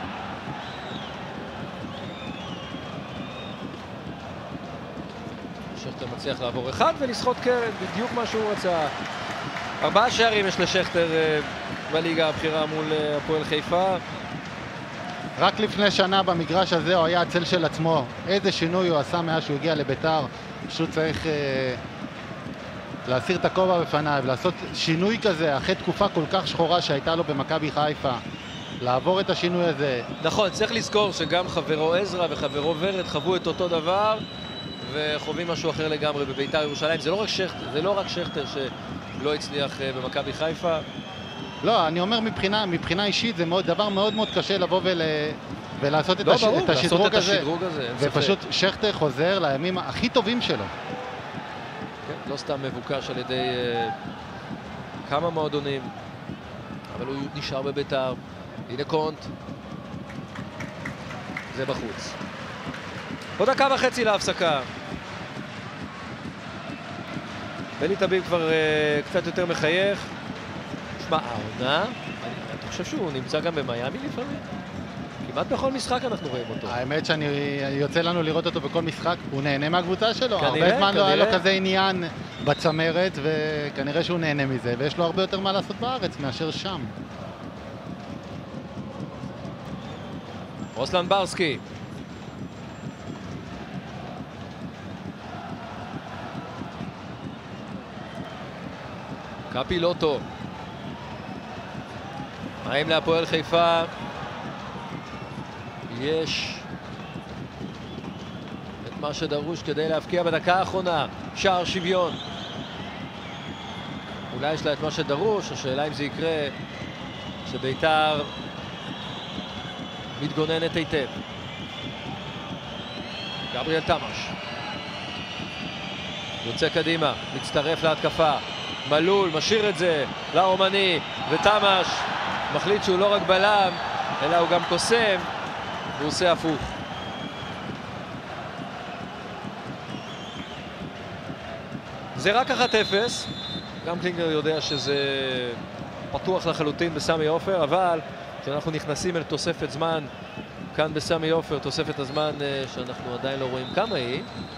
שכטר מצליח לעבור אחד ולסחוט קרן, בדיוק מה שהוא רצה. 4 שערים יש לשכטר בליגה הבכירה מול הפועל חיפה. רק לפני שנה במגרש הזה הוא היה הצל של עצמו. איזה שינוי הוא עשה מאז שהוא הגיע לביתר. פשוט צריך להסיר את הכובע בפניו, לעשות שינוי כזה אחרי תקופה כל כך שחורה שהייתה לו במכבי חיפה. לעבור את השינוי הזה. נכון, צריך לזכור שגם חברו עזרא וחברו ורד חוו את אותו דבר וחווים משהו אחר לגמרי בביתר ירושלים. זה לא רק שכטר שלא הצליח במכבי חיפה. לא, אני אומר מבחינה אישית זה דבר מאוד מאוד קשה לבוא ולעשות את השדרוג הזה. ופשוט שכטר חוזר לימים הכי טובים שלו. כן, לא סתם מבוקש על ידי כמה מועדונים, אבל הוא נשאר בביתר. הנה קונט. זה בחוץ. עוד 1.5 דקות להפסקה. בני טביב כבר קצת יותר מחייך. שמע, העונה, אתה חושב שהוא נמצא גם במיימי לפעמים? כמעט בכל משחק אנחנו רואים אותו. האמת שאני יוצא לנו לראות אותו בכל משחק, הוא נהנה מהקבוצה שלו. הרבה זמן לא היה לו כזה עניין בצמרת, וכנראה שהוא נהנה מזה, ויש לו הרבה יותר מה לעשות בארץ מאשר שם. רוסלן ברסקי. קפילוטו. האם להפועל חיפה יש את מה שדרוש כדי להבקיע בדקה האחרונה? שער שוויון. אולי יש לה את מה שדרוש, השאלה אם זה יקרה שביתר מתגוננת היטב. גבריאל תמש יוצא קדימה, מצטרף להתקפה. מלול משאיר את זה לאומני, ותמש מחליט שהוא לא רק בלם, אלא הוא גם קוסם, והוא עושה הפוך. זה רק 1-0, גם קלינגר יודע שזה פתוח לחלוטין בסמי עופר, אבל כשאנחנו נכנסים אל תוספת זמן כאן בסמי עופר, תוספת הזמן שאנחנו עדיין לא רואים כמה היא.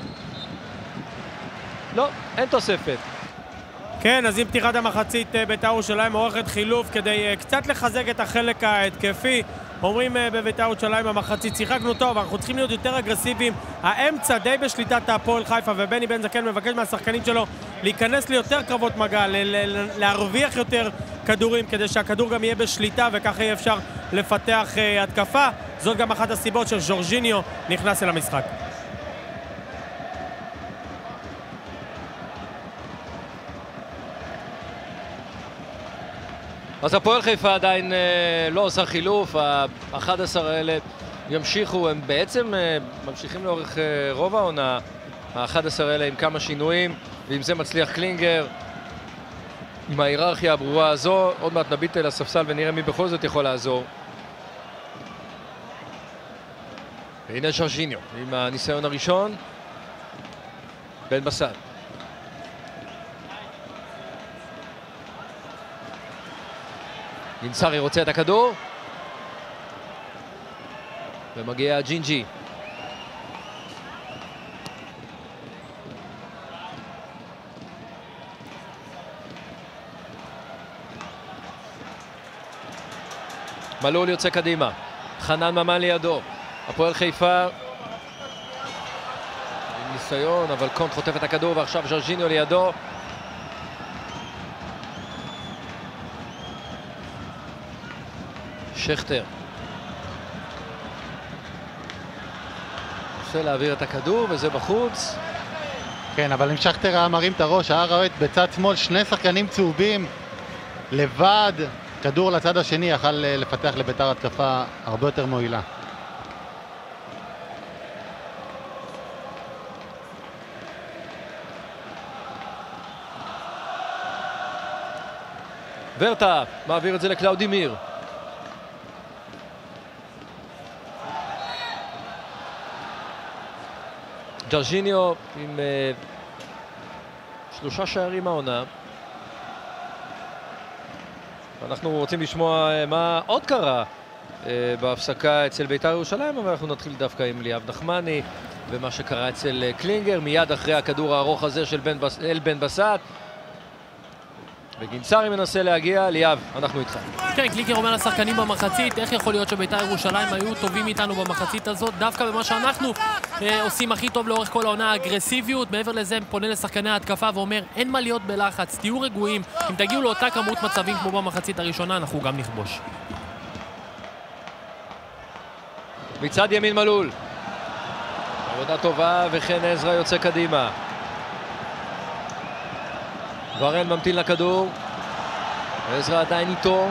לא, אין תוספת. כן, אז עם פתיחת המחצית בית"ר ירושלים עורכת חילוף כדי קצת לחזק את החלק ההתקפי. אומרים בבית"ר ירושלים המחצית שיחקנו טוב, אנחנו צריכים להיות יותר אגרסיביים. האמצע די בשליטת הפועל חיפה, ובני בן זקן מבקש מהשחקנים שלו להיכנס ליותר קרבות מגע, להרוויח יותר כדורים כדי שהכדור גם יהיה בשליטה וככה יהיה אפשר לפתח התקפה. זאת גם אחת הסיבות שז'ורג'יניו נכנס אל המשחק. אז הפועל חיפה עדיין לא עושה חילוף, ה-11 האלה ימשיכו, הם בעצם ממשיכים לאורך רוב העונה, ה-11 האלה עם כמה שינויים, ועם זה מצליח קלינגר, עם ההיררכיה הברורה הזו. עוד מעט נביט אל הספסל ונראה מי בכל זאת יכול לעזור. והנה ז'ורג'יניו עם הניסיון הראשון, בן בסט. גינסארי רוצה את הכדור ומגיע ג'ינג'י. מלול יוצא קדימה, חנן ממן לידו. הפועל חיפה עם ניסיון, אבל קונט חוטף את הכדור ועכשיו ז'ורג'יניו לידו. שכטר רוצה להעביר את הכדור וזה בחוץ. כן, אבל אם שכטר היה מרים את הראש, היה רואה בצד שמאל שני שחקנים צהובים לבד, כדור לצד השני יכל לפתח לבית"ר התקפה הרבה יותר מועילה. ורטה מעביר את זה לקלאודימיר. ז'ורג'יניו עם 3 שערים העונה. אנחנו רוצים לשמוע מה עוד קרה בהפסקה אצל בית"ר ירושלים, אבל אנחנו נתחיל דווקא עם ליאב נחמני ומה שקרה אצל קלינגר מיד אחרי הכדור הארוך הזה של בן בסט. וגינסארי מנסה להגיע. ליאב, אנחנו איתך. כן, קלינגר אומר לשחקנים במחצית, איך יכול להיות שבית"ר ירושלים היו טובים איתנו במחצית הזאת, דווקא במה שאנחנו עושים הכי טוב לאורך כל העונה, האגרסיביות. מעבר לזה, פונה לשחקני ההתקפה ואומר, אין מה להיות בלחץ, תהיו רגועים, אם תגיעו לאותה כמות מצבים כמו במחצית הראשונה, אנחנו גם נכבוש. מצד ימין מלול, עבודה טובה, וכן עזרא יוצא קדימה. ורן ממתין לכדור, עזרא עדיין איתו.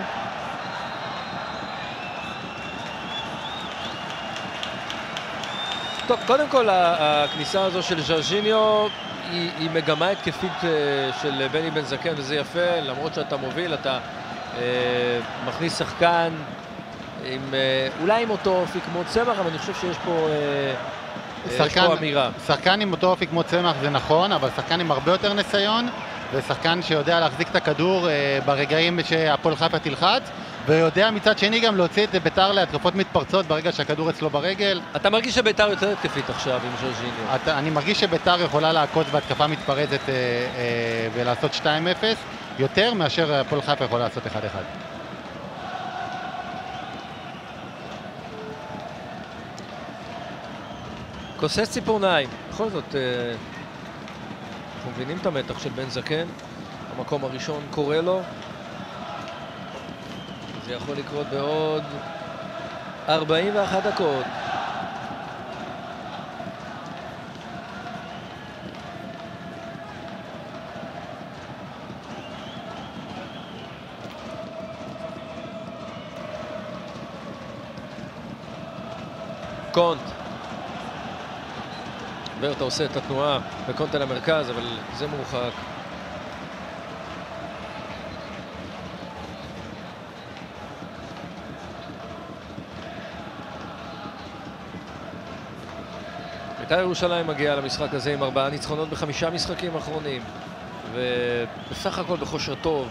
טוב, קודם כל הכניסה הזו של ז'ורג'יניו היא מגמה התקפית של בני בן זקן, וזה יפה, למרות שאתה מוביל, אתה מכניס שחקן עם, אולי עם אותו אופי כמו צמח, אבל אני חושב שיש פה אמירה. שחקן עם אותו אופי כמו צמח זה נכון, אבל שחקן עם הרבה יותר ניסיון, ושחקן שיודע להחזיק את הכדור ברגעים שהפועל חיפה תלחץ, ויודע מצד שני גם להוציא את בית"ר להתקפות מתפרצות ברגע שהכדור אצלו ברגל. אתה מרגיש שבית"ר יותר התקפית עכשיו עם ז'ורג'יניו? אני מרגיש שבית"ר יכולה לעקוץ בהתקפה מתפרצת ולעשות 2-0, יותר מאשר הפועל חיפה יכולה לעשות 1-1. כוסס ציפורניים, בכל זאת אנחנו מבינים את המתח של בן זקן, המקום הראשון קורא לו, זה יכול לקרות בעוד 41 דקות. קונט, ורטה עושה את התנועה וקונט אל המרכז, אבל זה מורחק. בית"ר ירושלים מגיעה למשחק הזה עם 4 ניצחונות ב5 משחקים האחרונים, ובסך הכל בכושר טוב.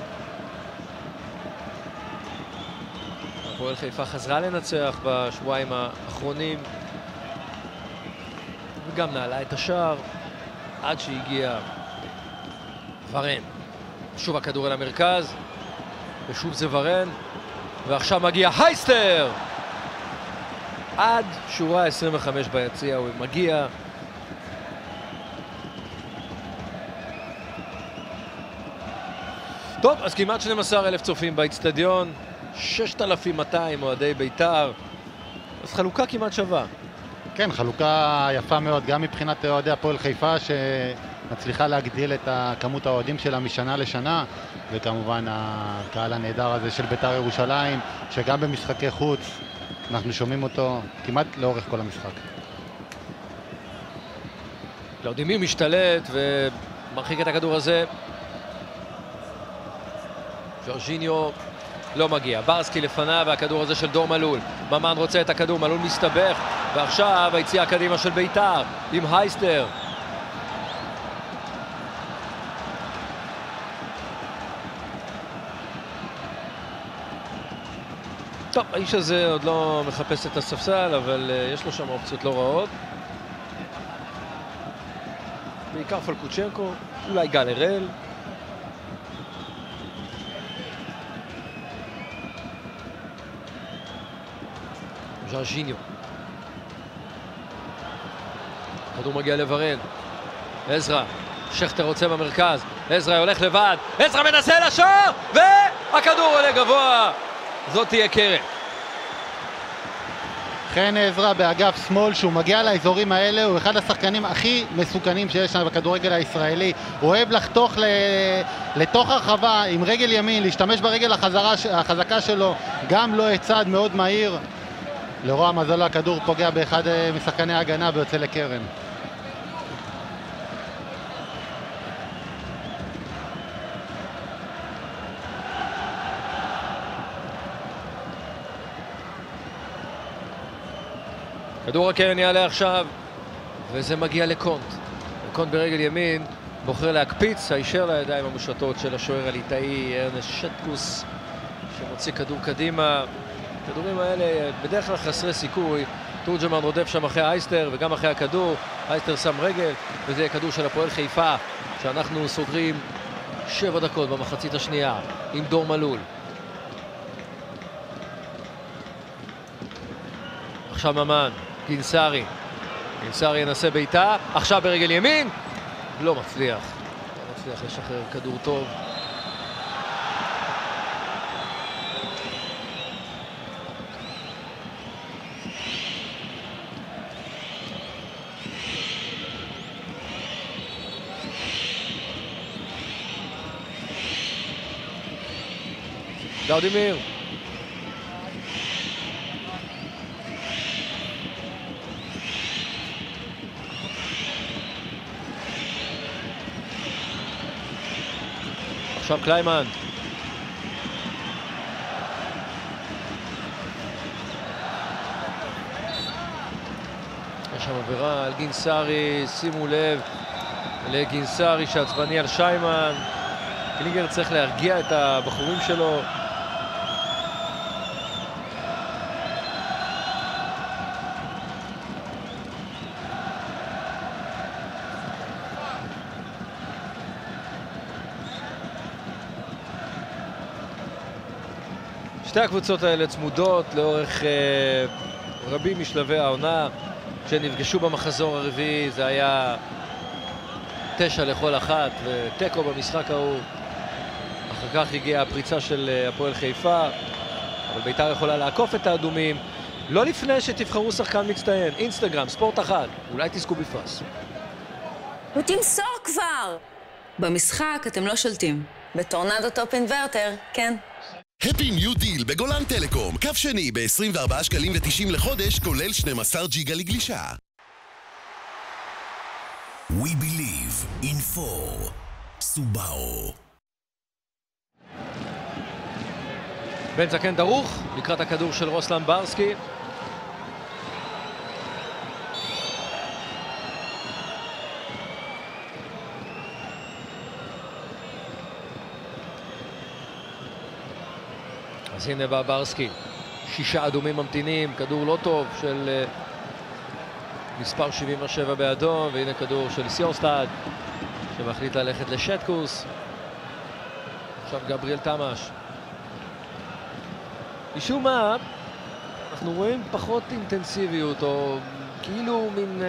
הפועל חיפה חזרה לנצח בשבועיים האחרונים, וגם נעלה את השער עד שהגיע ורן. שוב הכדור אל המרכז, ושוב זה ורן, ועכשיו מגיע הייסטר! עד שורה 25 ביציע הוא מגיע. טוב, אז כמעט 12,000 צופים באצטדיון, 6,200 אוהדי בית"ר, אז חלוקה כמעט שווה. כן, חלוקה יפה מאוד, גם מבחינת אוהדי הפועל חיפה שמצליחה להגדיל את כמות האוהדים שלה משנה לשנה, וכמובן הקהל הנהדר הזה של בית"ר ירושלים, שגם במשחקי חוץ אנחנו שומעים אותו כמעט לאורך כל המשחק. קלאודימיר משתלט ומרחיק את הכדור הזה. ז'ורג'יניו לא מגיע, ברסקי לפניו, והכדור הזה של דור מלול. ממן רוצה את הכדור, מלול מסתבך, ועכשיו היציאה הקדימה של בית"ר עם הייסטר. טוב, האיש הזה עוד לא מחפש את הספסל, אבל יש לו שם אופציות לא רעות. בעיקר פלקוצ'נקו, אולי גל הראל. ז'ורג'יניו. הכדור מגיע לוורן. עזרא. שכטר רוצה במרכז. עזרא הולך לבד. עזרא מנסה לשער! והכדור עולה גבוה. זאת תהיה קרן. חן עזרא באגף שמאל, שהוא מגיע לאזורים האלה, הוא אחד השחקנים הכי מסוכנים שיש לנו בכדורגל הישראלי. הוא אוהב לחתוך לתוך הרחבה עם רגל ימין, להשתמש ברגל החזקה שלו, גם לא הצד מאוד מהיר. לרוע מזלו הכדור פוגע באחד משחקני ההגנה ויוצא לקרן. כדור הקרן יעלה עכשיו, וזה מגיע לקונט. קונט ברגל ימין בוחר להקפיץ, הישר לידיים המושטות של השוער הליטאי ארנסט שטקוס, שמוציא כדור קדימה. הכדורים האלה בדרך כלל חסרי סיכוי. תורג'מן רודף שם אחרי הייסטר וגם אחרי הכדור. הייסטר שם רגל, וזה כדור של הפועל חיפה, שאנחנו סוגרים 7 דקות במחצית השנייה עם דור מלול. עכשיו ממן, גינסארי. גינסארי ינסה בעיטה, עכשיו ברגל ימין, לא מצליח. לא מצליח לשחרר כדור טוב. קלאודימיר. עכשיו קליימן. יש שם עבירה על גינסארי, שימו לב לגינסארי שעצבני על שיימן. קלינגר צריך להרגיע את הבחורים שלו. שתי הקבוצות האלה צמודות לאורך רבים משלבי העונה. כשנפגשו במחזור הרביעי זה היה 9 לכל אחת וטקו במשחק ההוא. אחר כך הגיעה הפריצה של הפועל חיפה, אבל בית"ר יכולה לעקוף את האדומים. לא לפני שתבחרו שחקן מצטיין. אינסטגרם, ספורט 1, אולי תזכו בפרס. ותמסור כבר! במשחק אתם לא שולטים. בטורנדו טופ אינברטר, כן. הפי ניו דיל בגולן טלקום, קו שני ב-24 שקלים ו-90 לחודש, כולל 12 ג'יגה לגלישה. We believe in 4. סובארו. בן זקן דרוך לקראת הכדור של רוסלן ברסקי. אז הנה בא ברסקי, 6 אדומים ממתינים, כדור לא טוב של מספר 77 באדום, והנה כדור של סיורסטד שמחליט ללכת לשטקוס. עכשיו גבריאל תמש. משום מה אנחנו רואים פחות אינטנסיביות, או כאילו מין...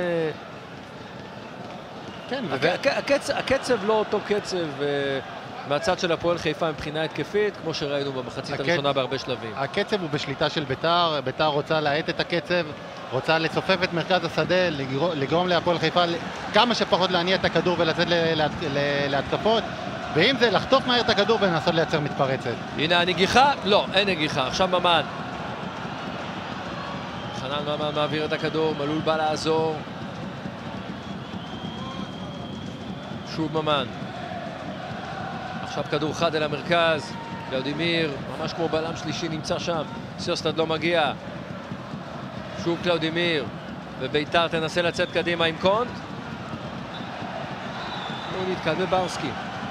כן, הקצב לא אותו קצב מהצד של הפועל חיפה מבחינה התקפית, כמו שראינו במחצית הראשונה בהרבה שלבים. הקצב הוא בשליטה של ביתר, ביתר רוצה להאט את הקצב, רוצה לצופף את מרכז השדה, לגרום להפועל חיפה כמה שפחות להניע את הכדור ולצאת להתקפות, ואם זה לחטוף מהר את הכדור ולנסות לייצר מתפרצת. הנה הנגיחה? לא, אין נגיחה, עכשיו ממן. חנן ממן מעביר את הכדור, מלול בא לעזור. שוב ממן. עכשיו כדור חד אל המרכז, קלאודימיר, ממש כמו בלם שלישי נמצא שם, סיורסטד לא מגיע. שוב קלאודימיר, וביתר תנסה לצאת קדימה עם קונט. הוא נתקל בברסקי.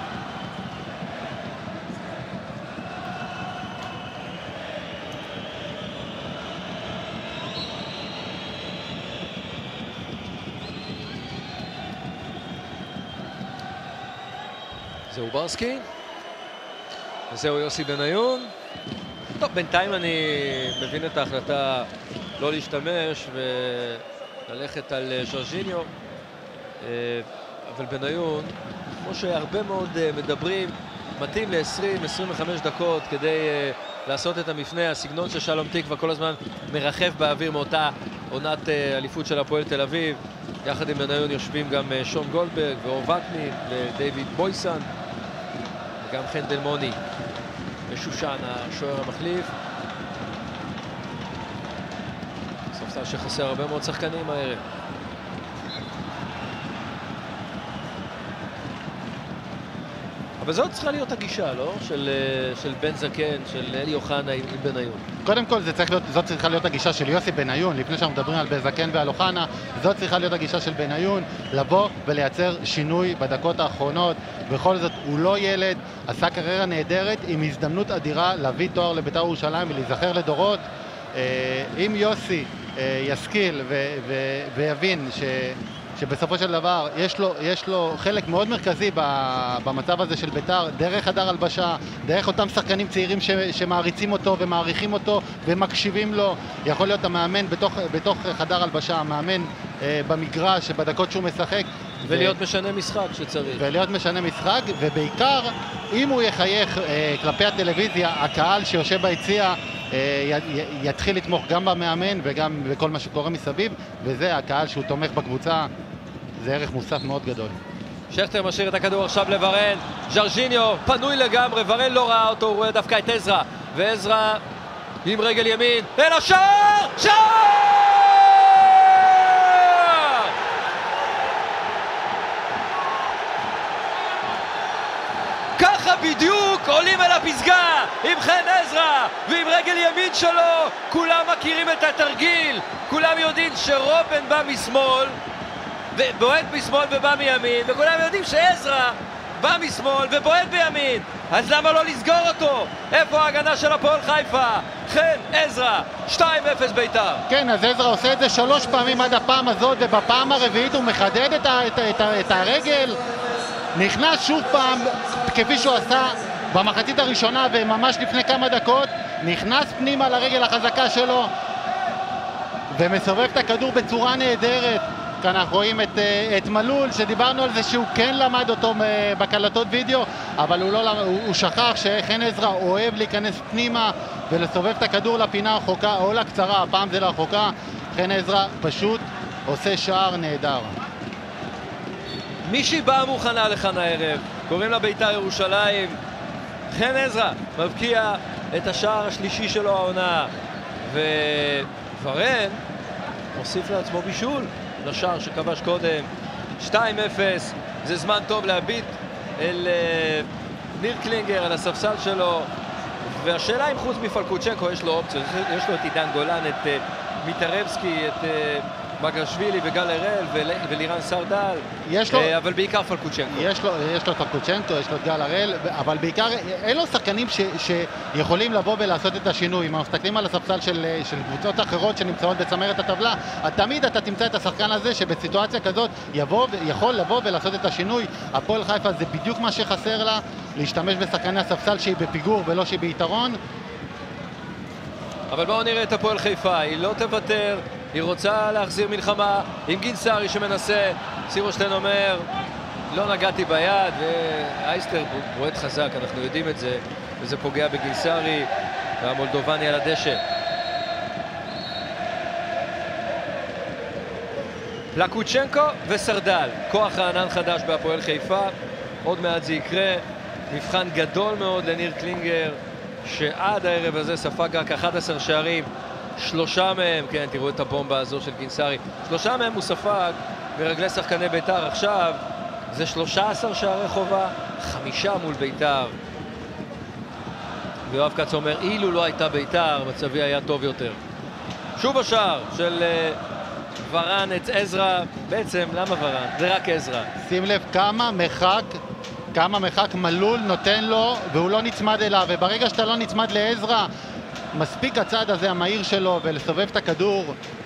זהו ברסקי, וזהו יוסי בניון. טוב, בינתיים אני מבין את ההחלטה לא להשתמש וללכת על ז'ורג'יניו, אבל בניון, כמו שהרבה מאוד מדברים, מתאים ל-20-25 דקות כדי לעשות את המפנה. הסגנון של שלום תקווה כל הזמן מרחב באוויר מאותה עונת אליפות של הפועל תל אביב. יחד עם בניון יושבים גם שון גולדברג ואור וקנין ודייוויד בויסן, וגם חן דלמוני ושושן, השוער המחליף. ספסל שחסר הרבה מאוד שחקנים הערב. אבל זאת צריכה להיות הגישה, לא? של בן זקן, של אלי אוחנה עם בניון. קודם כל זאת צריכה להיות הגישה של יוסי בניון, לפני שאנחנו מדברים על בן זקן ועל אוחנה, זאת צריכה להיות הגישה של בניון, לבוא ולייצר שינוי בדקות האחרונות. בכל זאת הוא לא ילד, עשה קריירה נהדרת עם הזדמנות אדירה להביא תואר לבית"ר ירושלים ולהיזכר לדורות. אם יוסי ישכיל ויבין שבסופו של דבר יש לו חלק מאוד מרכזי במצב הזה של בית"ר, דרך חדר הלבשה, דרך אותם שחקנים צעירים שמעריצים אותו ומעריכים אותו ומקשיבים לו. יכול להיות המאמן בתוך חדר הלבשה, המאמן במגרש, בדקות שהוא משחק. ולהיות משנה משחק שצריך. ולהיות משנה משחק, ובעיקר אם הוא יחייך כלפי הטלוויזיה, הקהל שיושב ביציע יתחיל לתמוך גם במאמן וגם בכל מה שקורה מסביב, וזה הקהל שהוא תומך בקבוצה, זה ערך מוסף מאוד גדול. שכטר משאיר את הכדור עכשיו לוורן, ז'ורג'יניו פנוי לגמרי, ורן לא ראה אותו, הוא רואה דווקא את עזרא, ועזרא עם רגל ימין אל השער! שער! ככה בדיוק עולים אל הפסגה עם חן עזרא ועם רגל ימין שלו. כולם מכירים את התרגיל, כולם יודעים שרובן בא משמאל ובועט משמאל ובא מימין, וכולם יודעים שעזרא בא משמאל ובועט בימין, אז למה לא לסגור אותו? איפה ההגנה של הפועל חיפה? חן עזרא, 2-0 בית"ר. כן, אז עזרא עושה את זה 3 פעמים עד הפעם הזאת, ובפעם הרביעית הוא מחדד את הרגל, נכנס שוב פעם כפי שהוא עשה במחצית הראשונה וממש לפני כמה דקות, נכנס פנימה לרגל החזקה שלו ומסובב את הכדור בצורה נהדרת. כאן אנחנו רואים את מלול, שדיברנו על זה שהוא כן למד אותו בקלטות וידאו, אבל הוא שכח שחן עזרא אוהב להיכנס פנימה ולסובב את הכדור לפינה הרחוקה או לקצרה, הפעם זה לרחוקה. חן עזרא פשוט עושה שער נהדר. מישהי באה מוכנה לכאן הערב, קוראים לה בית"ר ירושלים. חן עזרא מבקיע את השער השלישי שלו העונה, וורן מוסיף לעצמו בישול לשער שכבש קודם. 2-0, זה זמן טוב להביט אל ניר קלינגר על הספסל שלו, והשאלה אם חוץ מפלקוצ'נקו יש לו אופציות, יש לו את עידן גולן, את מיטרבסקי, את מגרשווילי וגל הראל ולירן סרדל, אבל בעיקר פלקוצ'נקו. יש לו פלקוצ'נקו, יש לו את גל הראל, אבל בעיקר אין לו שחקנים שיכולים לבוא ולעשות את השינוי. אם אנחנו מסתכלים על הספסל של קבוצות אחרות שנמצאות בצמרת הטבלה, תמיד אתה תמצא את השחקן הזה שבסיטואציה כזאת יכול לבוא ולעשות את השינוי. הפועל חיפה זה בדיוק מה שחסר לה, להשתמש בשחקני הספסל שהיא בפיגור ולא שהיא ביתרון. אבל בואו נראה את הפועל חיפה, היא לא תוותר, היא רוצה להחזיר מלחמה עם גינסארי שמנסה. סירושטיין אומר, לא נגעתי ביד, ואייסטר בועט חזק, אנחנו יודעים את זה, וזה פוגע בגינסארי, והמולדובני על הדשא. פלקוצ'נקו וסרדל, כוח רענן חדש בהפועל חיפה, עוד מעט זה יקרה, מבחן גדול מאוד לניר קלינגר, שעד הערב הזה ספג רק 11 שערים, 3 מהם, כן, תראו את הבומבה הזו של גינסארי, 3 מהם הוא ספג ברגלי שחקני ביתר. עכשיו זה 13 שערי חובה, 5 מול ביתר. ויואב כץ אומר, אילו לא הייתה ביתר, מצבי היה טוב יותר. שוב השער של ורן את עזרא, בעצם למה ורן? זה רק עזרא. שים לב כמה מרחק מלול נותן לו והוא לא נצמד אליו, וברגע שאתה לא נצמד לעזרא, מספיק הצעד הזה המהיר שלו ולסובב את הכדור.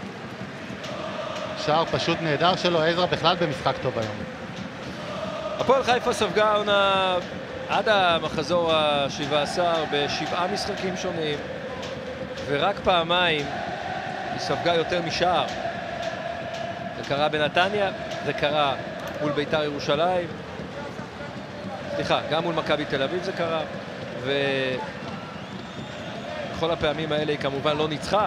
שער פשוט נהדר שלו, עזרא בכלל במשחק טוב היום. הפועל חיפה ספגה עונה עד המחזור ה-17 ב7 משחקים שונים, ורק פעמיים היא ספגה יותר משער. זה קרה בנתניה, זה קרה מול ביתר ירושלים, סליחה, גם מול מכבי תל אביב זה קרה, ובכל הפעמים האלה היא כמובן לא ניצחה.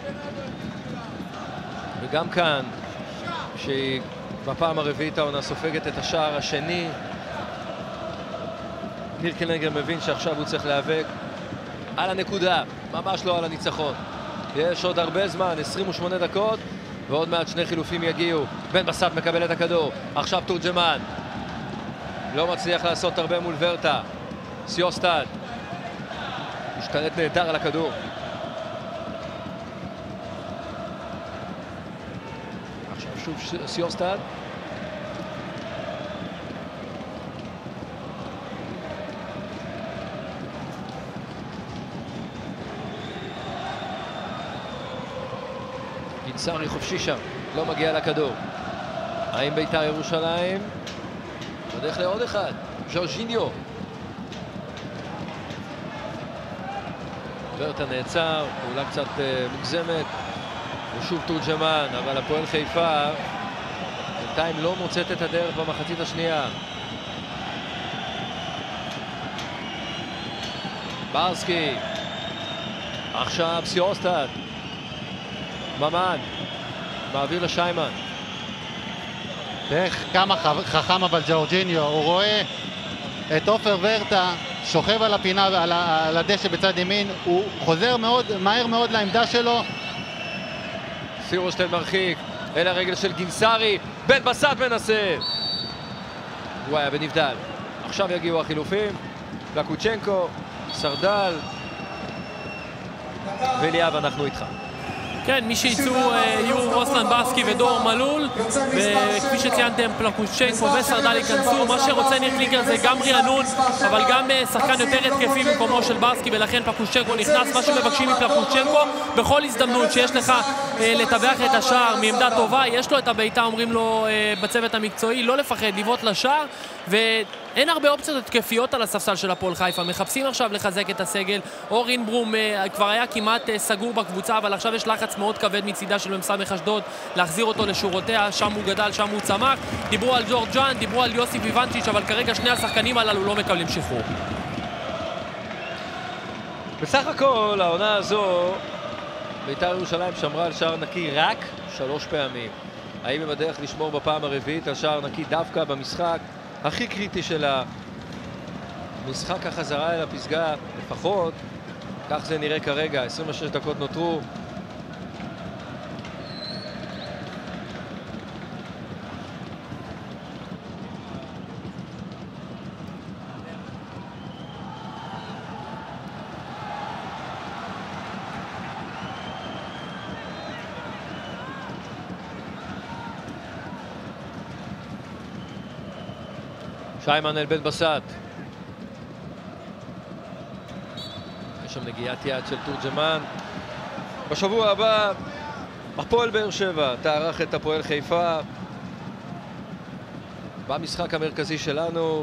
וגם כאן, שהיא בפעם הרביעית העונה סופגת את השער השני, ניר קלינגר מבין שעכשיו הוא צריך להיאבק על הנקודה, ממש לא על הניצחון. יש עוד הרבה זמן, 28 דקות, ועוד מעט 2 חילופים יגיעו. בן בסט מקבל את הכדור, עכשיו תורג'מן. לא מצליח לעשות הרבה מול ורטה. סיוסטד משתלט נהדר על הכדור. עכשיו שוב סיוסטד. גינסארי חופשי שם, לא מגיע לכדור. האם ביתר ירושלים? בדרך לעוד אחד, ז'ורג'יניו. ורטה נעצר, פעולה קצת מוגזמת, ושוב תורג'מן, אבל הפועל חיפה בינתיים לא מוצאת את הדרך במחצית השנייה. ברסקי, עכשיו סיוסטד, ממן, מעביר לשיימן. איך כמה חכם אבל ג'ורג'יניו, הוא רואה את עופר ורטה שוכב על הפינה על הדשא בצד ימין, הוא חוזר מהר מאוד לעמדה שלו. סירושטיין מרחיק אל הרגל של גינסארי, בן בסט מנסה, הוא היה בנבדל. עכשיו יגיעו החילופים, פלקוצ'נקו, סרדל ואליאב, אנחנו איתך. כן, מי שיצאו יהיו רוסלן ברסקי ודור מלול, וכפי שציינתם פלקוצ'נקו וסרדל ייכנסו. מה שרוצה ניר קלינגר זה גם רענון, אבל גם שחקן יותר התקפי במקומו של ברסקי, ולכן פלקוצ'נקו נכנס. מה שמבקשים מפלקוצ'נקו בכל הזדמנות שיש לך לטווח את השער מעמדה טובה, יש לו את הביתה, אומרים לו בצוות המקצועי, לא לפחד, לבעוט לשער, ואין הרבה אופציות התקפיות על הספסל של הפועל חיפה. מחפשים עכשיו לחזק את הסגל. אורין ברום כבר היה כמעט סגור בקבוצה, אבל עכשיו יש לחץ מאוד כבד מצידה של מ"ס אשדוד להחזיר אותו לשורותיה. שם הוא גדל, שם הוא צמח. דיברו על ג'ורג'אן, דיברו על יוסיף איוונצ'יץ', אבל כרגע שני השחקנים הללו לא מקבלים שחרור. בסך הכל העונה הזו ביתר ירושלים שמרה על שער נקי רק 3 פעמים. האם הם בדרך לשמור בפעם הרביעית על שער נקי דווקא במשחק הכי קריטי של המשחק החזרה אל הפסגה? לפחות כך זה נראה כרגע. 26 דקות נותרו. שיימן אל בן בסט. יש שם נגיעת יד של תורג'מן. בשבוע הבא הפועל באר שבע תארח את הפועל חיפה במשחק המרכזי שלנו,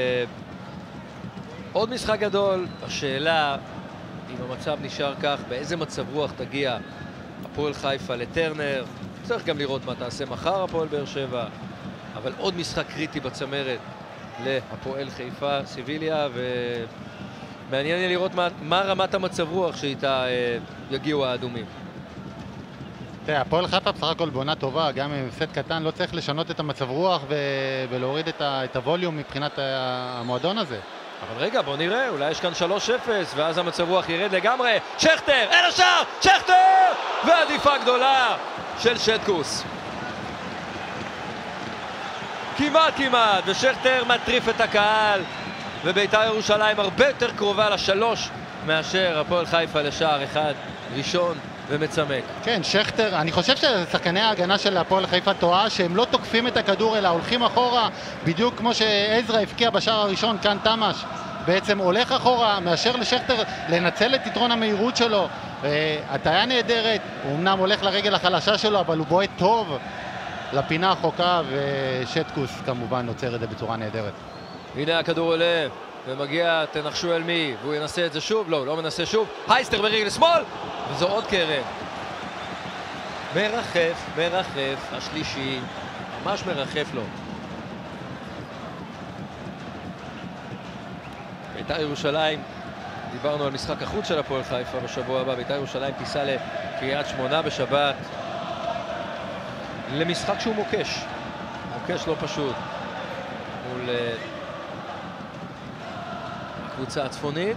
ועוד משחק גדול. השאלה אם המצב נשאר כך, באיזה מצב רוח תגיע הפועל חיפה לטרנר. צריך גם לראות מה תעשה מחר הפועל באר שבע, אבל עוד משחק קריטי בצמרת להפועל חיפה, סיביליה, ומעניין לי לראות מה רמת המצב רוח שאיתה יגיעו האדומים. הפועל חיפה בסך הכל בעונה טובה, גם עם סט קטן לא צריך לשנות את המצב רוח ולהוריד את הווליום מבחינת המועדון הזה. אבל רגע, בוא נראה, אולי יש כאן 3-0 ואז המצב רוח ירד לגמרי. שכטר, אל השער, שכטר! ועדיפה גדולה של שטקוס. כמעט, ושכטר מטריף את הקהל, ובית"ר ירושלים הרבה יותר קרובה לשלוש מאשר הפועל חיפה לשער אחד ראשון ומצמק. כן, שכטר, אני חושב ששחקני ההגנה של הפועל חיפה טועה שהם לא תוקפים את הכדור אלא הולכים אחורה, בדיוק כמו שעזרא הפקיע בשער הראשון. כאן תמש בעצם הולך אחורה, מאשר לשכטר לנצל את יתרון המהירות שלו. הטיה נהדרת, הוא אמנם הולך לרגל החלשה שלו, אבל הוא בועט טוב לפינה החוקה, ושטקוס כמובן נוצר את זה בצורה נהדרת. הנה הכדור עולה ומגיע, תנחשו אל מי, והוא ינסה את זה שוב. לא, הוא לא מנסה שוב. הייסטר ברגל שמאל, וזו עוד קרן. מרחף, השלישי, ממש מרחף לו. בית"ר ירושלים, דיברנו על משחק החוץ של הפועל חיפה בשבוע הבא. בית"ר ירושלים טיסה לקריית שמונה בשבת למשחק שהוא מוקש לא פשוט מול הקבוצה הצפונית.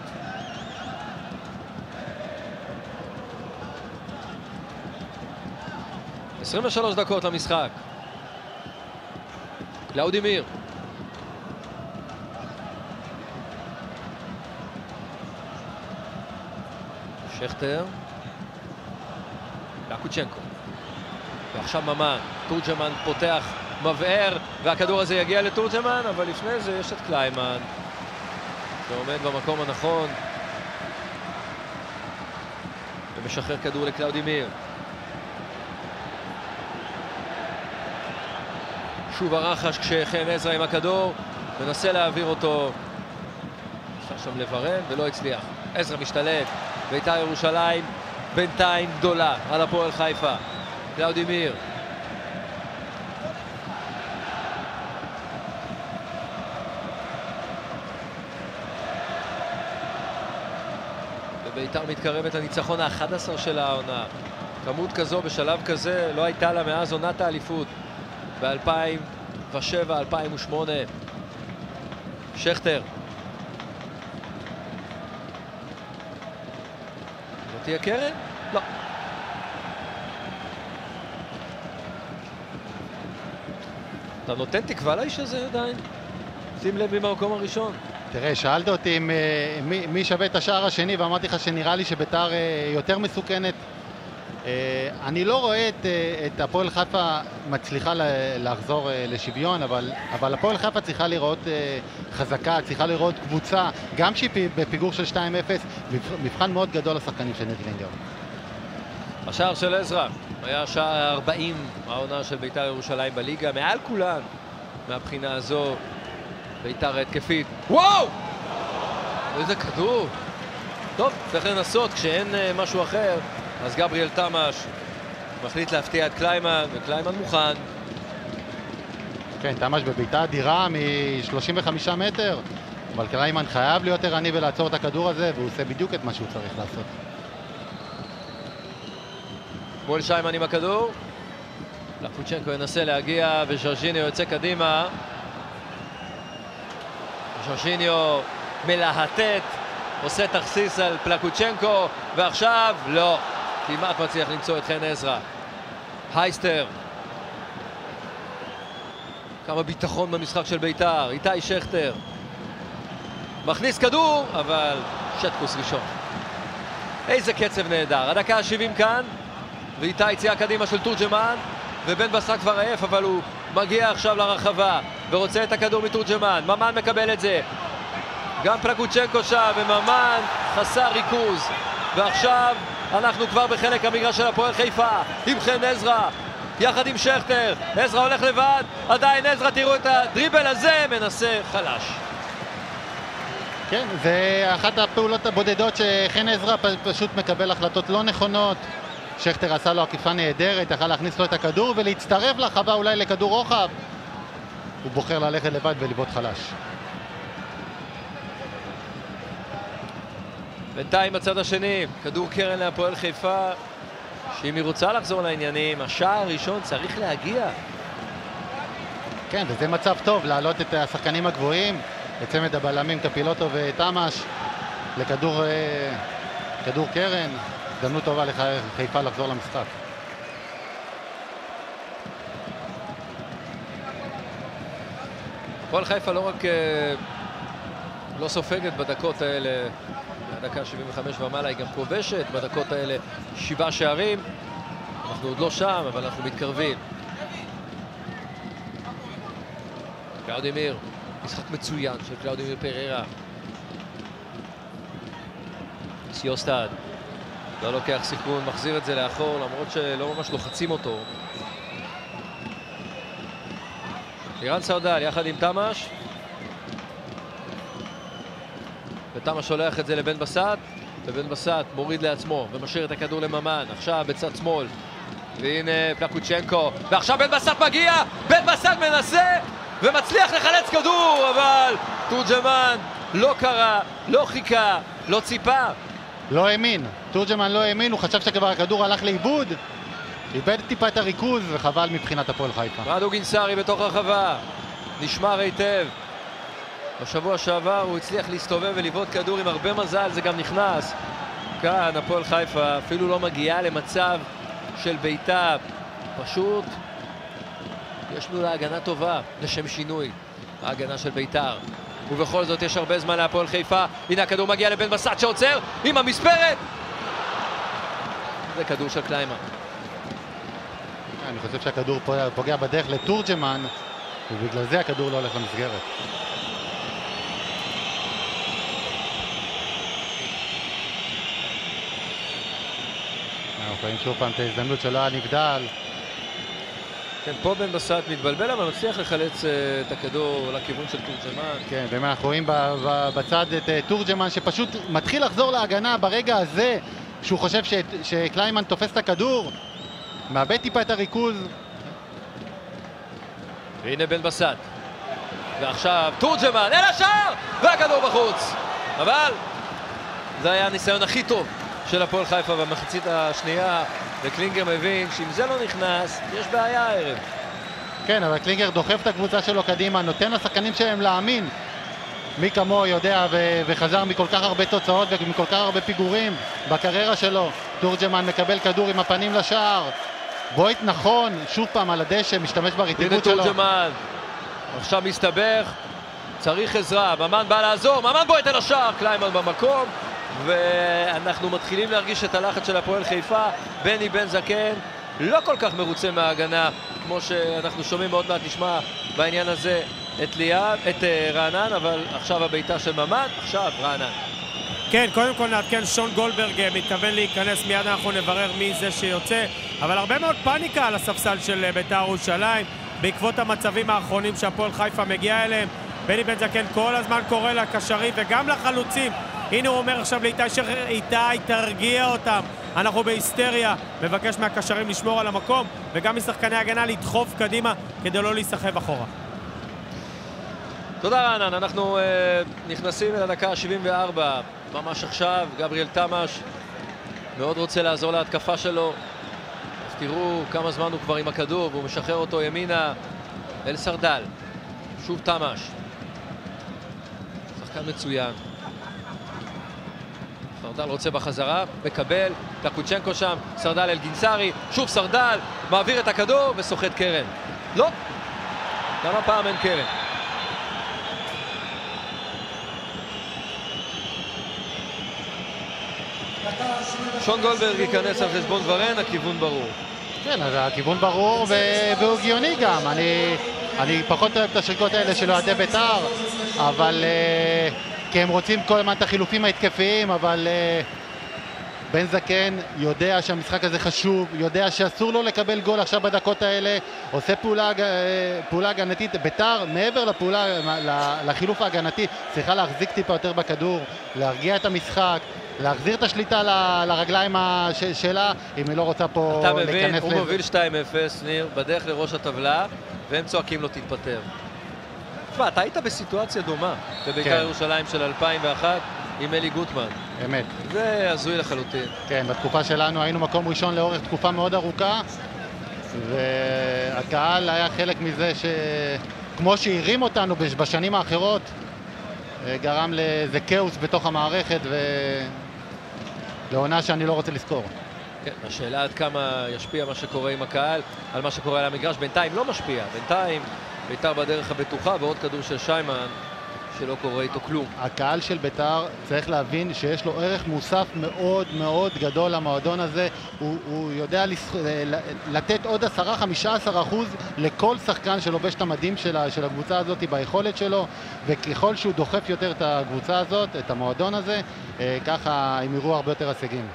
– 23 דקות למשחק. קלאודימיר, שכטר, פלקוצ'נקו, ועכשיו ממן. תורג'מן פותח, מבער, והכדור הזה יגיע לתורג'מן, אבל לפני זה יש את קליימן שעומד במקום הנכון ומשחרר כדור לקלאודימיר. שוב הרחש כשחן עזרא עם הכדור, מנסה להעביר אותו, אפשר שם לברן ולא הצליח. עזרא משתלט. בית"ר ירושלים בינתיים גדולה על הפועל חיפה. קלאודימיר, ובית"ר מתקרבת לניצחון ה-11 של העונה. כמות כזו בשלב כזה לא הייתה לה מאז עונת האליפות ב-2007-2008. שכטר, לא תהיה קרן? לא. אתה נותן תקווה לאיש הזה עדיין? שים לב ממקום הראשון. תראה, שאלת אותי מי שווה את השער השני, ואמרתי לך שנראה לי שבית"ר יותר מסוכנת. אני לא רואה את הפועל חיפה מצליחה לחזור לשוויון, אבל הפועל חיפה צריכה לראות חזקה, צריכה לראות קבוצה, גם שהיא בפיגור של 2-0, מבחן מאוד גדול לשחקנים של נדלינגר. השער של עזרא היה שער 40 העונה של בית"ר ירושלים בליגה, מעל כולן מהבחינה הזו. בית"ר התקפית, וואו! איזה כדור! טוב, צריך לנסות, כשאין משהו אחר אז גבריאל תמש מחליט להפתיע את קליימן, וקליימן מוכן. כן, תמש בביתה אדירה מ-35 מטר, אבל קליימן חייב להיות ערני ולעצור את הכדור הזה, והוא עושה בדיוק את מה שהוא צריך לעשות. מול שיימן עם הכדור, פלקוצ'נקו ינסה להגיע וז'וז'יניו יוצא קדימה. ז'וז'יניו מלהטט, עושה תכסיס על פלקוצ'נקו, ועכשיו לא, כמעט מצליח למצוא את חן עזרא. הייסטר, כמה ביטחון במשחק של בית"ר. איתי שכטר מכניס כדור, אבל שטקוס ראשון. איזה קצב נהדר. הדקה ה-70 כאן, ואיתי יציאה קדימה של תורג'מן, ובן בסט כבר עייף, אבל הוא מגיע עכשיו לרחבה. ורוצה את הכדור מתורג'מן. ממן מקבל את זה. גם פלקוצ'נקו שם, וממן חסר ריכוז. ועכשיו אנחנו כבר בחלק המגרש של הפועל חיפה. עם חן עזרא, יחד עם שכטר. עזרא הולך לבד, עדיין עזרא, תראו את הדריבל הזה, מנסה חלש. כן, זה אחת הפעולות הבודדות שחן עזרא פשוט מקבל החלטות לא נכונות. שכטר עשה לו עקיפה נהדרת, יכל להכניס לו את הכדור ולהצטרף לחווה אולי לכדור רוחב. הוא בוחר ללכת לבד ולבעוט חלש. בינתיים בצד השני, כדור קרן להפועל חיפה, שאם היא רוצה לחזור לעניינים, השער הראשון צריך להגיע. כן, וזה מצב טוב, להעלות את השחקנים הגבוהים, את צמד הבלמים קפילוטו ותמש, לכדור קרן, הזדמנות טובה לחיפה לחזור למשחק. הפועל חיפה לא רק לא סופגת בדקות האלה, בדקה 75 ומעלה, היא גם כובשת בדקות האלה 7 שערים. אנחנו עוד לא שם, אבל אנחנו מתקרבים. קלאודימיר, משחק מצוין של קלאודימיר פררה. סיוסטד לא לוקח סיכון, מחזיר את זה לאחור, למרות שלא ממש לוחצים אותו. לירן סרדל יחד עם תמש, ותמש שולח את זה לבן בסט, ובן בסט מוריד לעצמו ומשאיר את הכדור לממן. עכשיו בצד שמאל, והנה פלקוצ'נקו, ועכשיו בן בסט מגיע, בן בסט מנסה ומצליח לחלץ כדור, אבל תורג'מן לא קרא, לא חיכה, לא ציפה, לא האמין. תורג'מן לא האמין, הוא חשב שכבר הכדור הלך לאיבוד, איבד טיפה את הריכוז, וחבל מבחינת הפועל חיפה. רדו גינסארי בתוך הרחבה, נשמר היטב. בשבוע שעבר הוא הצליח להסתובב ולבעוט כדור עם הרבה מזל, זה גם נכנס. כאן הפועל חיפה אפילו לא מגיעה למצב של ביתה, פשוט יש לו להגנה טובה, לשם שינוי, ההגנה של ביתר. ובכל זאת יש הרבה זמן להפועל חיפה. הנה הכדור מגיע לבן בסט שעוצר עם המספרת. זה כדור של קליימן. אני חושב שהכדור פוגע בדרך לתורג'מן, ובגלל זה הכדור לא הולך למסגרת. אנחנו רואים שוב פעם את ההזדמנות שלא היה נבדל. כן, פה בן בסט מתבלבל, אבל מצליח לחלץ את הכדור לכיוון של תורג'מן. כן, ואנחנו רואים בצד את תורג'מן שפשוט מתחיל לחזור להגנה ברגע הזה, שהוא חושב שקליימן תופס את הכדור, מאבד טיפה את הריכוז. והנה בן בסט, ועכשיו תורג'מן אל השער, והכדור בחוץ. אבל זה היה הניסיון הכי טוב של הפועל חיפה במחצית השנייה, וקלינגר מבין שאם זה לא נכנס, יש בעיה הערב. כן, אבל קלינגר דוחף את הקבוצה שלו קדימה, נותן לשחקנים שלהם להאמין. מי כמו יודע וחזר מכל כך הרבה תוצאות ומכל כך הרבה פיגורים בקריירה שלו. תורג'מן מקבל כדור עם הפנים לשער, בועט נכון, שוב פעם על הדשא, משתמש ברטיבות שלו. הנה תורג'מן, עכשיו מסתבך, צריך עזרה, ממן בא לעזור, ממן בועט אל השער, קליימן במקום, ואנחנו מתחילים להרגיש את הלחץ של הפועל חיפה. בני בן זקן לא כל כך מרוצה מההגנה, כמו שאנחנו שומעים מאוד מעט נשמע בעניין הזה את רענן, אבל עכשיו הביתה של ממן, עכשיו רענן. כן, קודם כל נעדכן, שון גולדברג מתכוון להיכנס, מיד אנחנו נברר מי זה שיוצא, אבל הרבה מאוד פאניקה על הספסל של בית"ר ירושלים בעקבות המצבים האחרונים שהפועל חיפה מגיע אליהם. בני בן זקן כל הזמן קורא לקשרים וגם לחלוצים. הנה הוא אומר עכשיו לאיתי שחר, איתי תרגיע אותם, אנחנו בהיסטריה, מבקש מהקשרים לשמור על המקום וגם משחקני הגנה לדחוף קדימה כדי לא להיסחב אחורה. תודה רענן, אנחנו נכנסים אל הדקה ה-74, ממש עכשיו. גבריאל תמש מאוד רוצה לעזור להתקפה שלו, אז תראו כמה זמן הוא כבר עם הכדור והוא משחרר אותו ימינה אל סרדל. שוב תמש, שחקן מצוין. סרדל רוצה בחזרה, מקבל, פלקוצ'נקו שם, סרדל אל גינסארי, שוב סרדל, מעביר את הכדור וסוחט קרן. לא, גם הפעם אין קרן. שון גולדברג ייכנס על חשבון ורן, הכיוון ברור. כן, אז הכיוון ברור והוא הגיוני גם. אני פחות אוהב את השריקות האלה של אוהדי בית"ר, אבל כי הם רוצים כל הזמן את החילופים ההתקפיים, אבל בן זקן יודע שהמשחק הזה חשוב, יודע שאסור לו לקבל גול עכשיו בדקות האלה, עושה פעולה הגנתית. בית"ר מעבר לחילוף ההגנתי צריכה להחזיק טיפה יותר בכדור, להרגיע את המשחק, להחזיר את השליטה לרגליים שלה, אם היא לא רוצה פה אתה להיכנס מבין, לזה. הוא מוביל 2-0, ניר, בדרך לראש הטבלה, והם צועקים לו תתפטר. תשמע, אתה היית בסיטואציה דומה בבית"ר ירושלים של 2001 עם אלי גוטמן. אמת. זה הזוי לחלוטין. כן, בתקופה שלנו היינו מקום ראשון לאורך תקופה מאוד ארוכה, והקהל היה חלק מזה שכמו שהרים אותנו בשנים האחרות, גרם לאיזה כאוס בתוך המערכת ולעונה שאני לא רוצה לזכור. כן, השאלה עד כמה ישפיע מה שקורה עם הקהל על מה שקורה על המגרש. בינתיים לא משפיע, בינתיים בית"ר בדרך הבטוחה ועוד כדור של שיימן שלא קורה איתו כלום. הקהל של בית"ר צריך להבין שיש לו ערך מוסף מאוד מאוד גדול למועדון הזה. הוא יודע לתת עוד 10-15% לכל שחקן שלובש את המדים של הקבוצה הזאת ביכולת שלו, וככל שהוא דוחף יותר את הקבוצה הזאת, את המועדון הזה, ככה הם יראו הרבה יותר הישגים.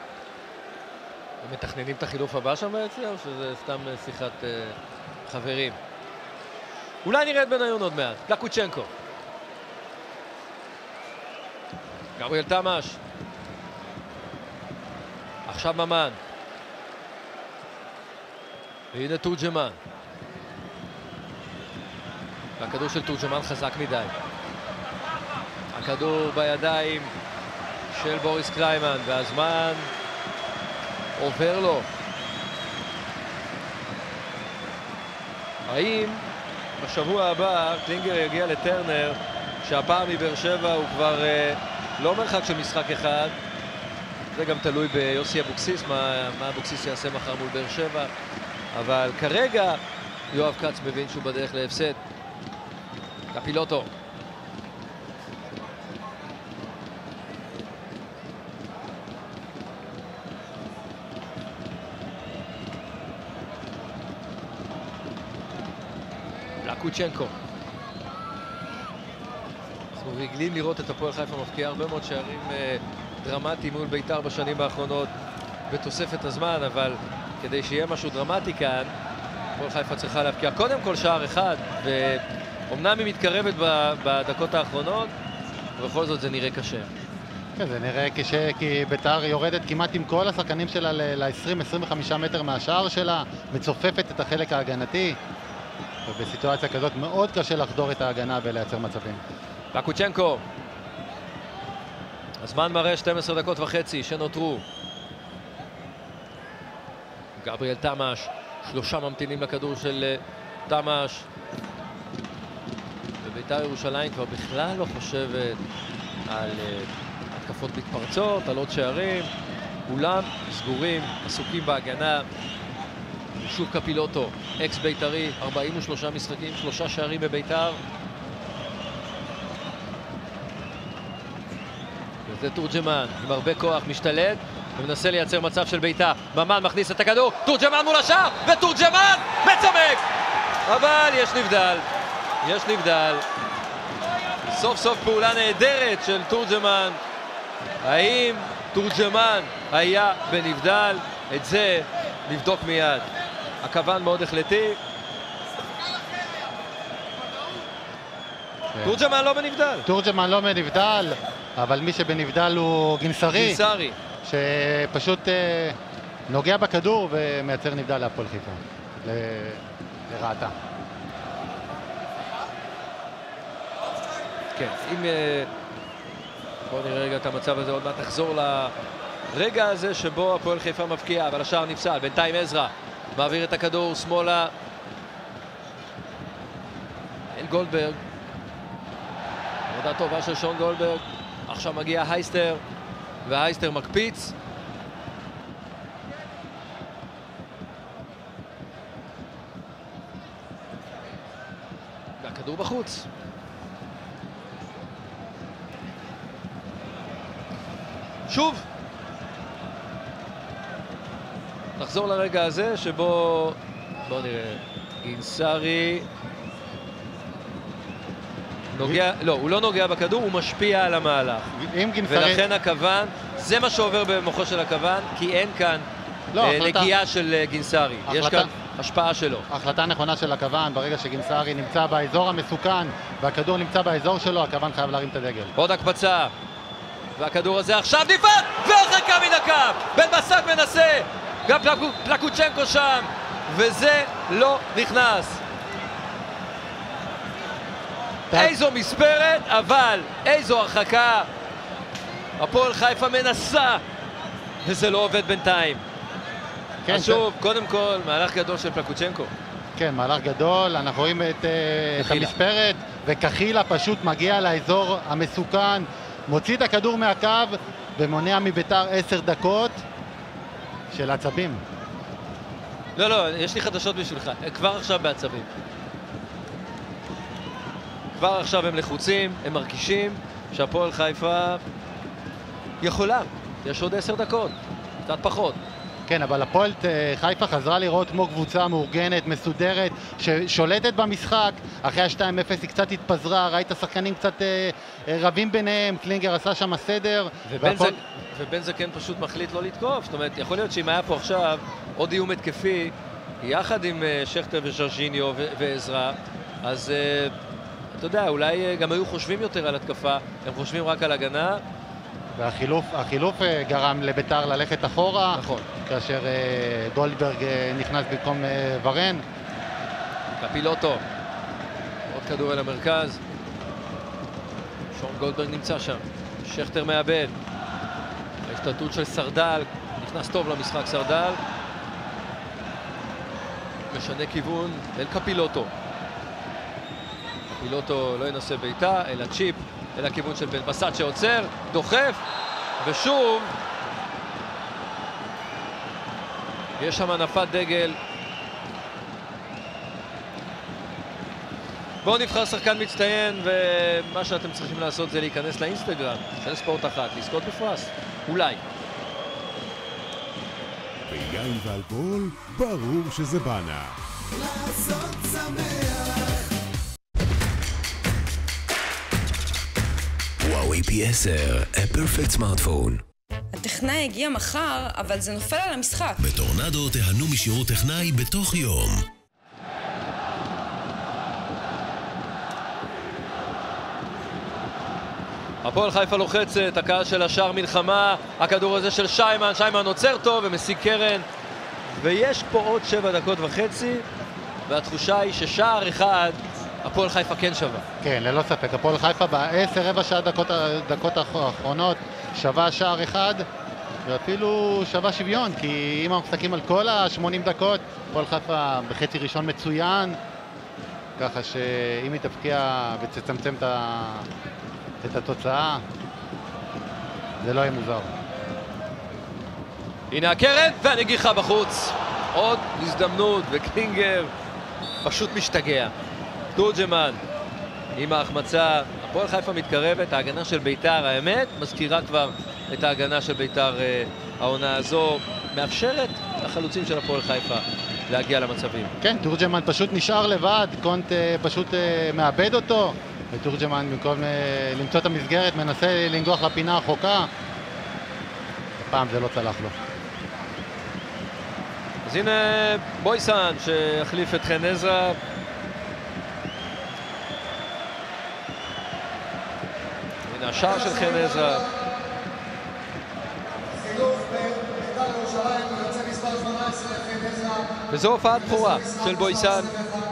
הם מתכננים את החילוף הבא שם ביציע, או שזה סתם שיחת חברים? אולי נראה את בניון עוד מעט. לקוצ'נקו. גבריאל תמש. עכשיו ממן. והנה תורג'מן. והכדור של תורג'מן חזק מדי. הכדור בידיים של בוריס קליימן, והזמן עובר לו. האם בשבוע הבא קלינגר יגיע לטרנר, שהפעם מבאר שבע הוא כבר לא מרחק של משחק אחד? זה גם תלוי ביוסי אבוקסיס, מה אבוקסיס יעשה מחר מול באר שבע, אבל כרגע יואב כץ מבין שהוא בדרך להפסד. קפילוטו. לקוצ'נקו. אנחנו רגילים לראות את הפועל חיפה מפקיעה הרבה מאוד שערים דרמטיים מול בית"ר בשנים האחרונות בתוספת הזמן, אבל כדי שיהיה משהו דרמטי כאן, הפועל חיפה צריכה להפקיע קודם כל שער אחד, ואומנם היא מתקרבת בדקות האחרונות, ובכל זאת זה נראה קשה. כן, זה נראה קשה כי בית"ר יורדת כמעט עם כל השחקנים שלה ל-20-25 מטר מהשער שלה, מצופפת את החלק ההגנתי, ובסיטואציה כזאת מאוד קשה לחדור את ההגנה ולייצר מצבים. לקוצ'נקו. הזמן מראה 12 דקות וחצי שנותרו. גבריאל תמש, 3 ממתינים לכדור של תמש. ובית"ר ירושלים כבר בכלל לא חושבת על התקפות מתפרצות, על עוד שערים. כולם סגורים, עסוקים בהגנה. שוב קפילוטו, אקס בית"רי, 43 משחקים, 3 שערים בבית"ר. וזה תורג'מן עם הרבה כוח, משתלט ומנסה לייצר מצב של בית"ר. ממן מכניס את הכדור, תורג'מן מול השער, ותורג'מן מצמק! אבל יש נבדל, יש נבדל. סוף סוף פעולה נהדרת של תורג'מן. האם תורג'מן היה בנבדל? את זה נבדוק מיד. הכוון מאוד החלטי. תורג'מן לא בנבדל. תורג'מן לא בנבדל, אבל מי שבנבדל הוא גינסרי. גינסרי. שפשוט נוגע בכדור ומייצר נבדל להפועל חיפה. לרעתה. כן, אם... בואו נראה רגע את המצב הזה, עוד מעט נחזור לרגע הזה שבו הפועל חיפה מבקיע, אבל השער נפסל. בינתיים עזרא מעביר את הכדור שמאלה אל גולדברג. עבודה טובה של שון גולדברג. עכשיו מגיע הייסטר, והייסטר מקפיץ. והכדור בחוץ. שוב נחזור לרגע הזה שבו, בואו נראה, גינסרי לא, הוא לא נוגע בכדור, הוא משפיע על המהלך. ולכן הכוון, זה מה שעובר במוחו של הכוון, כי אין כאן נגיעה של גינסארי. יש כאן השפעה שלו. החלטה נכונה של הכוון, ברגע שגינסארי נמצא באזור המסוכן והכדור נמצא באזור שלו, הכוון חייב להרים את הדגל. עוד הקפצה, והכדור הזה עכשיו נפרד, והרחקה מן הקו! בן בסט מנסה, גם פלקוצ'נקו שם, וזה לא נכנס. איזו מספרת, אבל איזו הרחקה. הפועל חיפה מנסה, וזה לא עובד בינתיים. כן, אז שוב, קודם כל, מהלך גדול של פלקוצ'נקו. כן, מהלך גדול, אנחנו רואים את המספרת, וקחילה פשוט מגיע לאזור המסוכן, מוציא את הכדור מהקו, ומונע מביתר 10 דקות של עצבים. לא, יש לי חדשות בשבילך, כבר עכשיו בעצבים. כבר עכשיו הם לחוצים, הם מרגישים שהפועל חיפה יכולה. יש עוד 10 דקות, קצת פחות. כן, אבל הפועל חיפה חזרה לראות כמו קבוצה מאורגנת, מסודרת, ששולטת במשחק. אחרי ה-2-0 היא קצת התפזרה, ראית השחקנים קצת רבים ביניהם, קלינגר עשה שם סדר. ובן זקן פשוט מחליט לא לתקוף. זאת אומרת, יכול להיות שאם היה פה עכשיו עוד איום התקפי, יחד עם שכטר וז'רג'יניו ועזרא, אז אתה יודע, אולי גם היו חושבים יותר על התקפה, הם חושבים רק על הגנה. והחילוף גרם לביתר ללכת אחורה, נכון. כאשר גולדברג נכנס במקום ורן. קפילוטו, עוד כדור אל המרכז. שון גולדברג נמצא שם, שכטר מאבד. ההשתלטות של סרדל, נכנס טוב למשחק סרדל. משנה כיוון אל קפילוטו. קפילוטו לא ינסה בעיטה, אלא צ'יפ. אל הכיוון של בן בסט שעוצר, דוחף, ושוב יש שם הנפת דגל. בואו נבחר שחקן מצטיין, ומה שאתם צריכים לעשות זה להיכנס לאינסטגרם של ספורט אחת, לזכות בפרס, אולי. ביין ואלכוהול, ברור שזה בנה. לעשות שמח. וואוי P10, a perfect smartphone. הטכנאי הגיע מחר, אבל זה נופל על המשחק. בטורנדו תהנו משירות טכנאי בתוך יום. הפועל חיפה לוחצת, הקהל של השער מלחמה, הכדור הזה של שיימן עוצר טוב ומשיג קרן, ויש פה עוד 7 דקות וחצי, והתחושה היא ששער אחד הפועל חיפה כן שווה. כן, ללא ספק. הפועל חיפה רבע שעה דקות האחרונות שווה שער אחד, ואפילו שווה שוויון, כי אם אנחנו מסתכלים על כל ה-80 דקות, הפועל חיפה בחצי ראשון מצוין, ככה שאם היא תפקיע ותצמצם את התוצאה, זה לא יהיה מוזר. הנה הקרן והנגיחה בחוץ. עוד הזדמנות, וקלינגר פשוט משתגע. תורג'מן עם ההחמצה, הפועל חיפה מתקרבת, ההגנה של ביתר, האמת, מזכירה כבר את ההגנה של ביתר העונה הזו, מאפשרת לחלוצים של הפועל חיפה להגיע למצבים. כן, תורג'מן פשוט נשאר לבד, קונט פשוט מאבד אותו, ותורג'מן במקום למצוא את המסגרת מנסה לנגוח לפינה החוקה, הפעם זה לא צלח לו. אז הנה בויסן שהחליף את חן עזרא. הנה השער של חן עזרא. וזו הופעת בחורה של בויסן.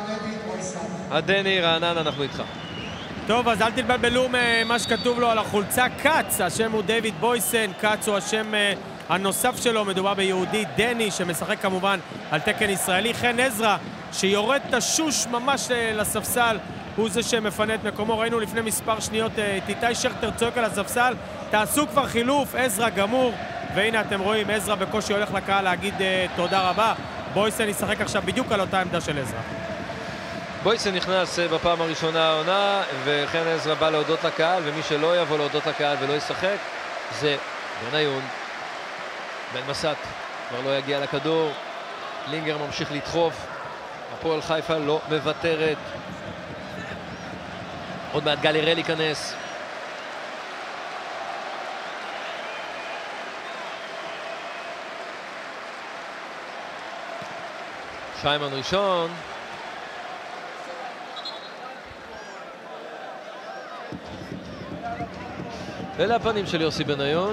הדני רענן, אנחנו איתך. טוב, אז אל תתבלבלו מה שכתוב לו על החולצה, קאץ, השם הוא דיוויד בויסן, קאץ הוא השם הנוסף שלו, מדובר ביהודי, דני שמשחק כמובן על תקן ישראלי, חן עזרא שיורד תשוש ממש לספסל, הוא זה שמפנה את מקומו. ראינו לפני מספר שניות את איתי שכטר צועק על הספסל, תעשו כבר חילוף, עזרא גמור, והנה אתם רואים, עזרא בקושי הולך לקהל להגיד תודה רבה. בויסן ישחק עכשיו בדיוק על אותה עמדה של עזרא. בויסן נכנס בפעם הראשונה העונה, וחן עזרא בא להודות לקהל, ומי שלא יבוא להודות לקהל ולא ישחק זה בניון. בן בסט כבר לא יגיע לכדור, לינגר ממשיך לדחוף, הפועל חיפה לא מוותרת. עוד מעט גל הראל ייכנס. שיימן ראשון. אלה הפנים של יוסי בניון.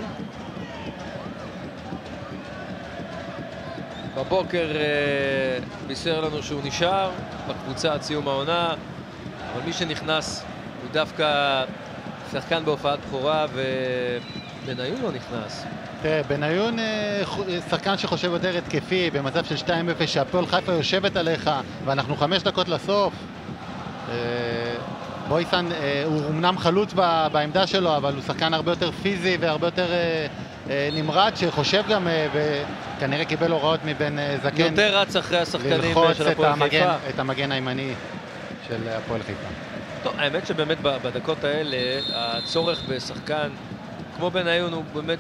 בבוקר בישר לנו שהוא נשאר בקבוצה עד סיום העונה, אבל מי שנכנס הוא דווקא שחקן בהופעת בכורה, ובניון לא נכנס. תראה, בניון שחקן שחושב יותר התקפי, במצב של 2-0 שהפועל חיפה יושבת עליך ואנחנו 5 דקות לסוף. בויסן הוא אמנם חלוץ בעמדה שלו, אבל הוא שחקן הרבה יותר פיזי והרבה יותר נמרץ, שחושב גם וכנראה קיבל הוראות מבן זקן יותר רץ אחרי השחקנים של הפועל חיפה, את המגן הימני של הפועל חיפה. טוב, האמת שבאמת בדקות האלה הצורך בשחקן כמו בניון הוא באמת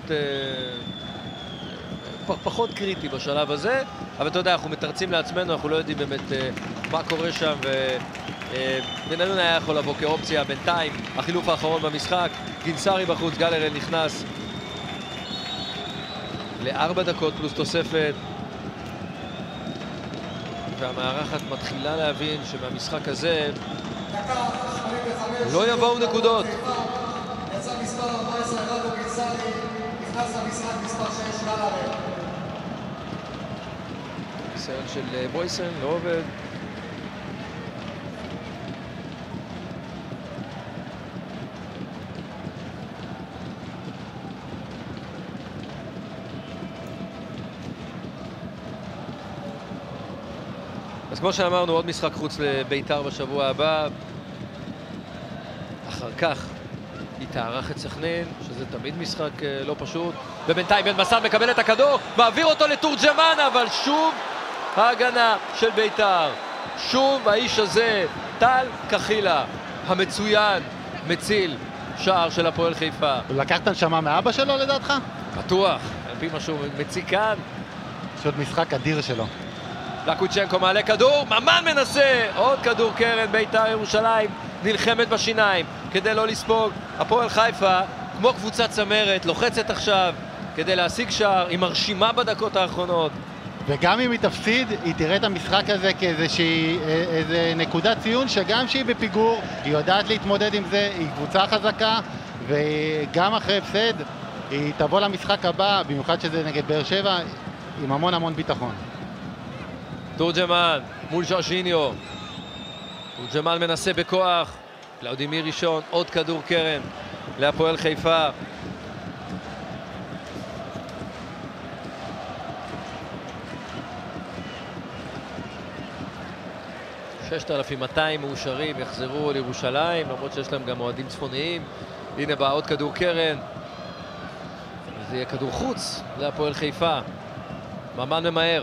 פחות קריטי בשלב הזה, אבל אתה יודע, אנחנו מתרצים לעצמנו, אנחנו לא יודעים באמת מה קורה שם, ובניון היה יכול לבוא כאופציה. בינתיים החילוף האחרון במשחק, גינסארי בחוץ, גל הראל נכנס ל4 דקות פלוס תוספת, והמערכת מתחילה להבין שמהמשחק הזה לא יבואו נקודות. יצא מספר 14 רדו גינסארי, נכנס למשחק מספר 6 גל הראל. ניסיון של בויסן לא עובד. אז כמו שאמרנו, עוד משחק חוץ לביתר בשבוע הבא. אחר כך היא תארח את סכנין, שזה תמיד משחק לא פשוט. ובינתיים בן בסט מקבל את הכדור, מעביר אותו לתורג'מן, אבל שוב ההגנה של ביתר. שוב האיש הזה, טל קחילה, המצוין, מציל שער של הפועל חיפה. הוא לקח את הנשמה מאבא שלו לדעתך? בטוח, על פי משהו מציג כאן. יש עוד משחק אדיר שלו. לקוצ'נקו מעלה כדור, ממן מנסה, עוד כדור קרן. ביתר ירושלים נלחמת בשיניים כדי לא לספוג. הפועל חיפה, כמו קבוצת צמרת, לוחצת עכשיו כדי להשיג שער, היא מרשימה בדקות האחרונות. וגם אם היא תפסיד, היא תראה את המשחק הזה כאיזושהי נקודת ציון, שגם שהיא בפיגור, היא יודעת להתמודד עם זה, היא קבוצה חזקה, וגם אחרי הפסד, היא תבוא למשחק הבא, במיוחד שזה נגד באר שבע, עם המון ביטחון. תורג'מן מול ז'וז'יניו. תורג'מן מנסה בכוח. קלאודימיר ראשון, עוד כדור קרן להפועל חיפה. ,6,200 מאושרים יחזרו לירושלים, למרות שיש להם גם מועדים צפוניים. הנה בא עוד כדור קרן. זה יהיה כדור חוץ להפועל חיפה. ממן ממהר.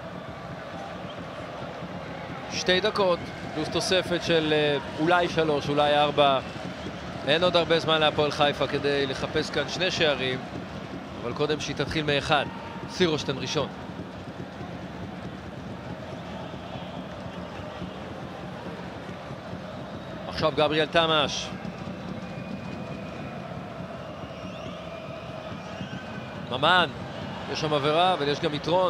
2 דקות, פלוס תוספת של אולי 3, אולי 4. אין עוד הרבה זמן להפועל חיפה כדי לחפש כאן 2 שערים, אבל קודם שהיא תתחיל מאחד. סירושטיין ראשון. עכשיו גבריאל תמש. ממן, יש שם עבירה, אבל יש גם יתרון.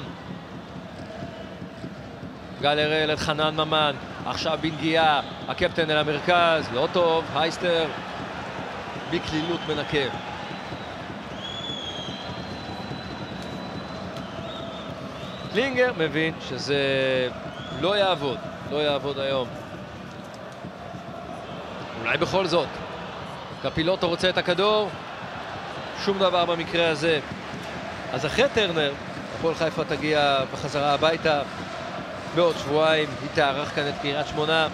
גל הראל אל חנן ממן, עכשיו בנגיעה, הקפטן אל המרכז, לא טוב, הייסטר בקלילות מנקב. קלינגר מבין שזה לא יעבוד היום. אולי בכל זאת. קפילוטו רוצה את הכדור, שום דבר במקרה הזה. אז אחרי טרנר, הפועל חיפה תגיע בחזרה הביתה. בעוד שבועיים היא תארח כאן את קריית שמונה.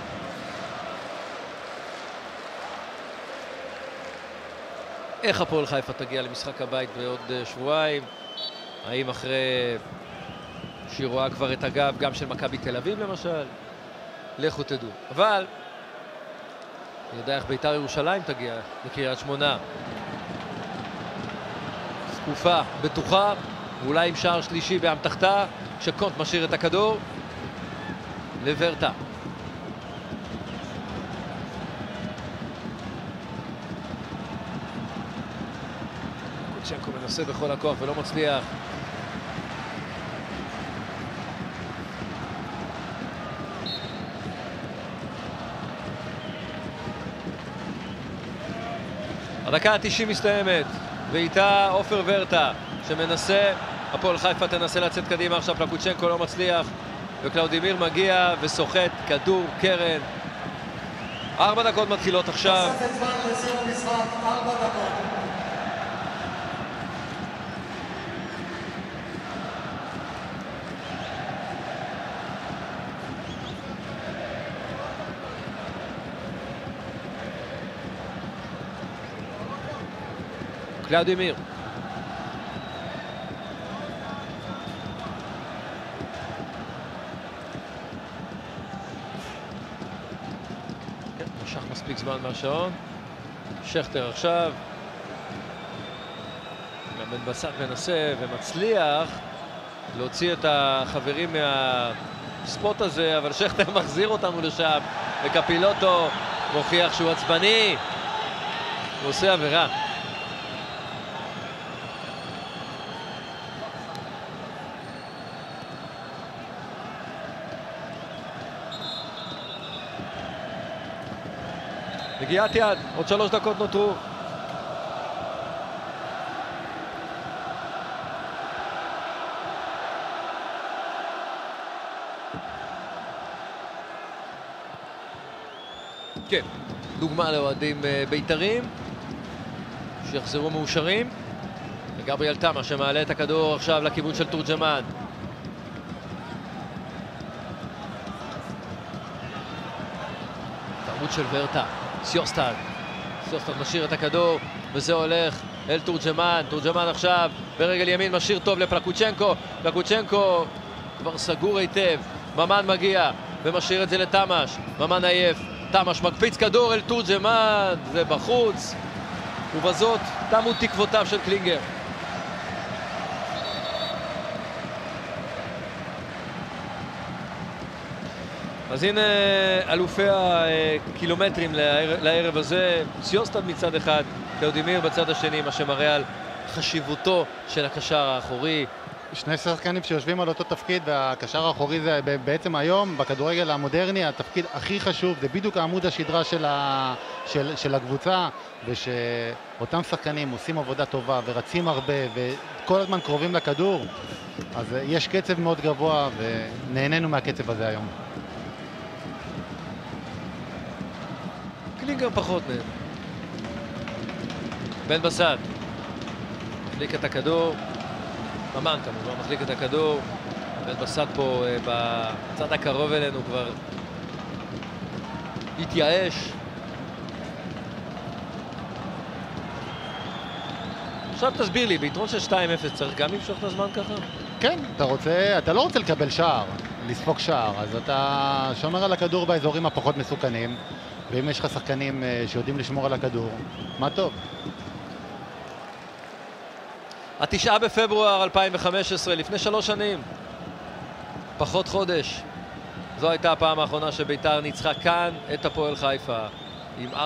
איך הפועל חיפה תגיע למשחק הבית בעוד שבועיים? האם אחרי שהיא רואה כבר את הגב גם של מכבי תל אביב למשל? לכו תדעו. אבל אני יודע איך ביתר ירושלים תגיע לקריית שמונה. סקופה, בטוחה, ואולי עם שער שלישי באמתחתה, שקונט משאיר את הכדור לברטה. פלקוצ'נקו מנסה בכל הכוח ולא מצליח. הדקה ה-90 מסתיימת, ואיתה עופר ורטה שמנסה, הפועל חיפה תנסה לצאת קדימה עכשיו, פלקוצ'נקו לא מצליח, וקלאודימיר מגיע וסוחט כדור קרן. 4 דקות מתחילות עכשיו. תוספת זמן לסיום המשחק, 4 דקות. קלאודימיר. משך מספיק זמן מהשעון. שכטר עכשיו. גם בן בסט מנסה ומצליח להוציא את החברים מהספוט הזה, אבל שכטר מחזיר אותנו לשם, וקפילוטו מוכיח שהוא עצבני. הוא עושה עבירה. נגיעת יד, עוד 3 דקות נותרו. כן, דוגמה לאוהדים בית"רים שיחזרו מאושרים. וגבריאל תמה שמעלה את הכדור עכשיו לכיוון של תורג'מן. תרבות של ורטה. סיוסטד משאיר את הכדור וזה הולך אל תורג'מן. תורג'מן עכשיו ברגל ימין משאיר טוב לפלקוצ'נקו. פלקוצ'נקו כבר סגור היטב. ממן מגיע ומשאיר את זה לתמש. ממן עייף, תמש מקפיץ כדור אל תורג'מן, זה בחוץ, ובזאת תמו תקוותיו של קלינגר. אז הנה אלופי הקילומטרים לערב הזה, סיוסטד מצד אחד, קלאודימיר בצד השני, מה שמראה על חשיבותו של הקשר האחורי. שני שחקנים שיושבים על אותו תפקיד, והקשר האחורי זה בעצם היום בכדורגל המודרני התפקיד הכי חשוב, זה בדיוק העמוד השדרה של הקבוצה, ושאותם שחקנים עושים עבודה טובה ורצים הרבה וכל הזמן קרובים לכדור, אז יש קצב מאוד גבוה ונהנינו מהקצב הזה היום. קלינגר פחות נהנה. בן בסט מחליק את הכדור, ממן כמובן מחליק את הכדור. בן בסט פה בצד הקרוב אלינו כבר התייאש. עכשיו תסביר לי, ביתרון של 2-0 צריך גם למשוך את הזמן ככה? כן, אתה לא רוצה לקבל שער, לספוג שער, אז אתה שומר על הכדור באזורים הפחות מסוכנים, ואם יש לך שחקנים שיודעים לשמור על הכדור, מה טוב. 9 בפברואר 2015, לפני 3 שנים, פחות חודש. זו הייתה הפעם האחרונה שבית"ר ניצחה כאן את הפועל חיפה עם 4-3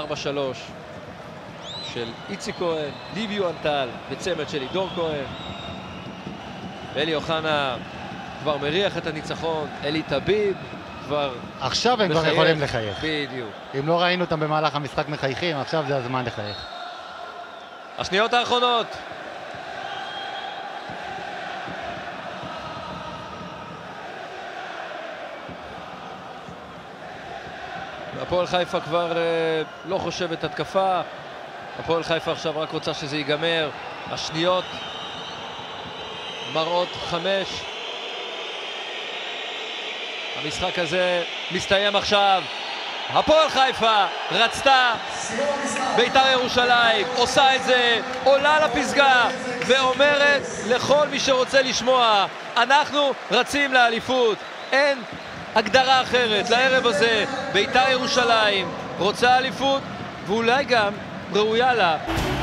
של איציק כהן, ליביו אנטל וצמד של עידור כהן. אלי אוחנה כבר מריח את הניצחון, אלי טביב כבר עכשיו הם כבר יכולים לחייך. בדיוק. אם לא ראינו אותם במהלך המשחק מחייכים, עכשיו זה הזמן לחייך. השניות האחרונות. הפועל חיפה כבר לא חושבת התקפה. הפועל חיפה עכשיו רק רוצה שזה ייגמר. השניות מראות 5. המשחק הזה מסתיים עכשיו. הפועל חיפה רצתה, בית"ר ירושלים עושה את זה, עולה לפסגה ואומרת לכל מי שרוצה לשמוע, אנחנו רצים לאליפות. אין הגדרה אחרת לערב הזה. בית"ר ירושלים רוצה אליפות ואולי גם ראויה לה.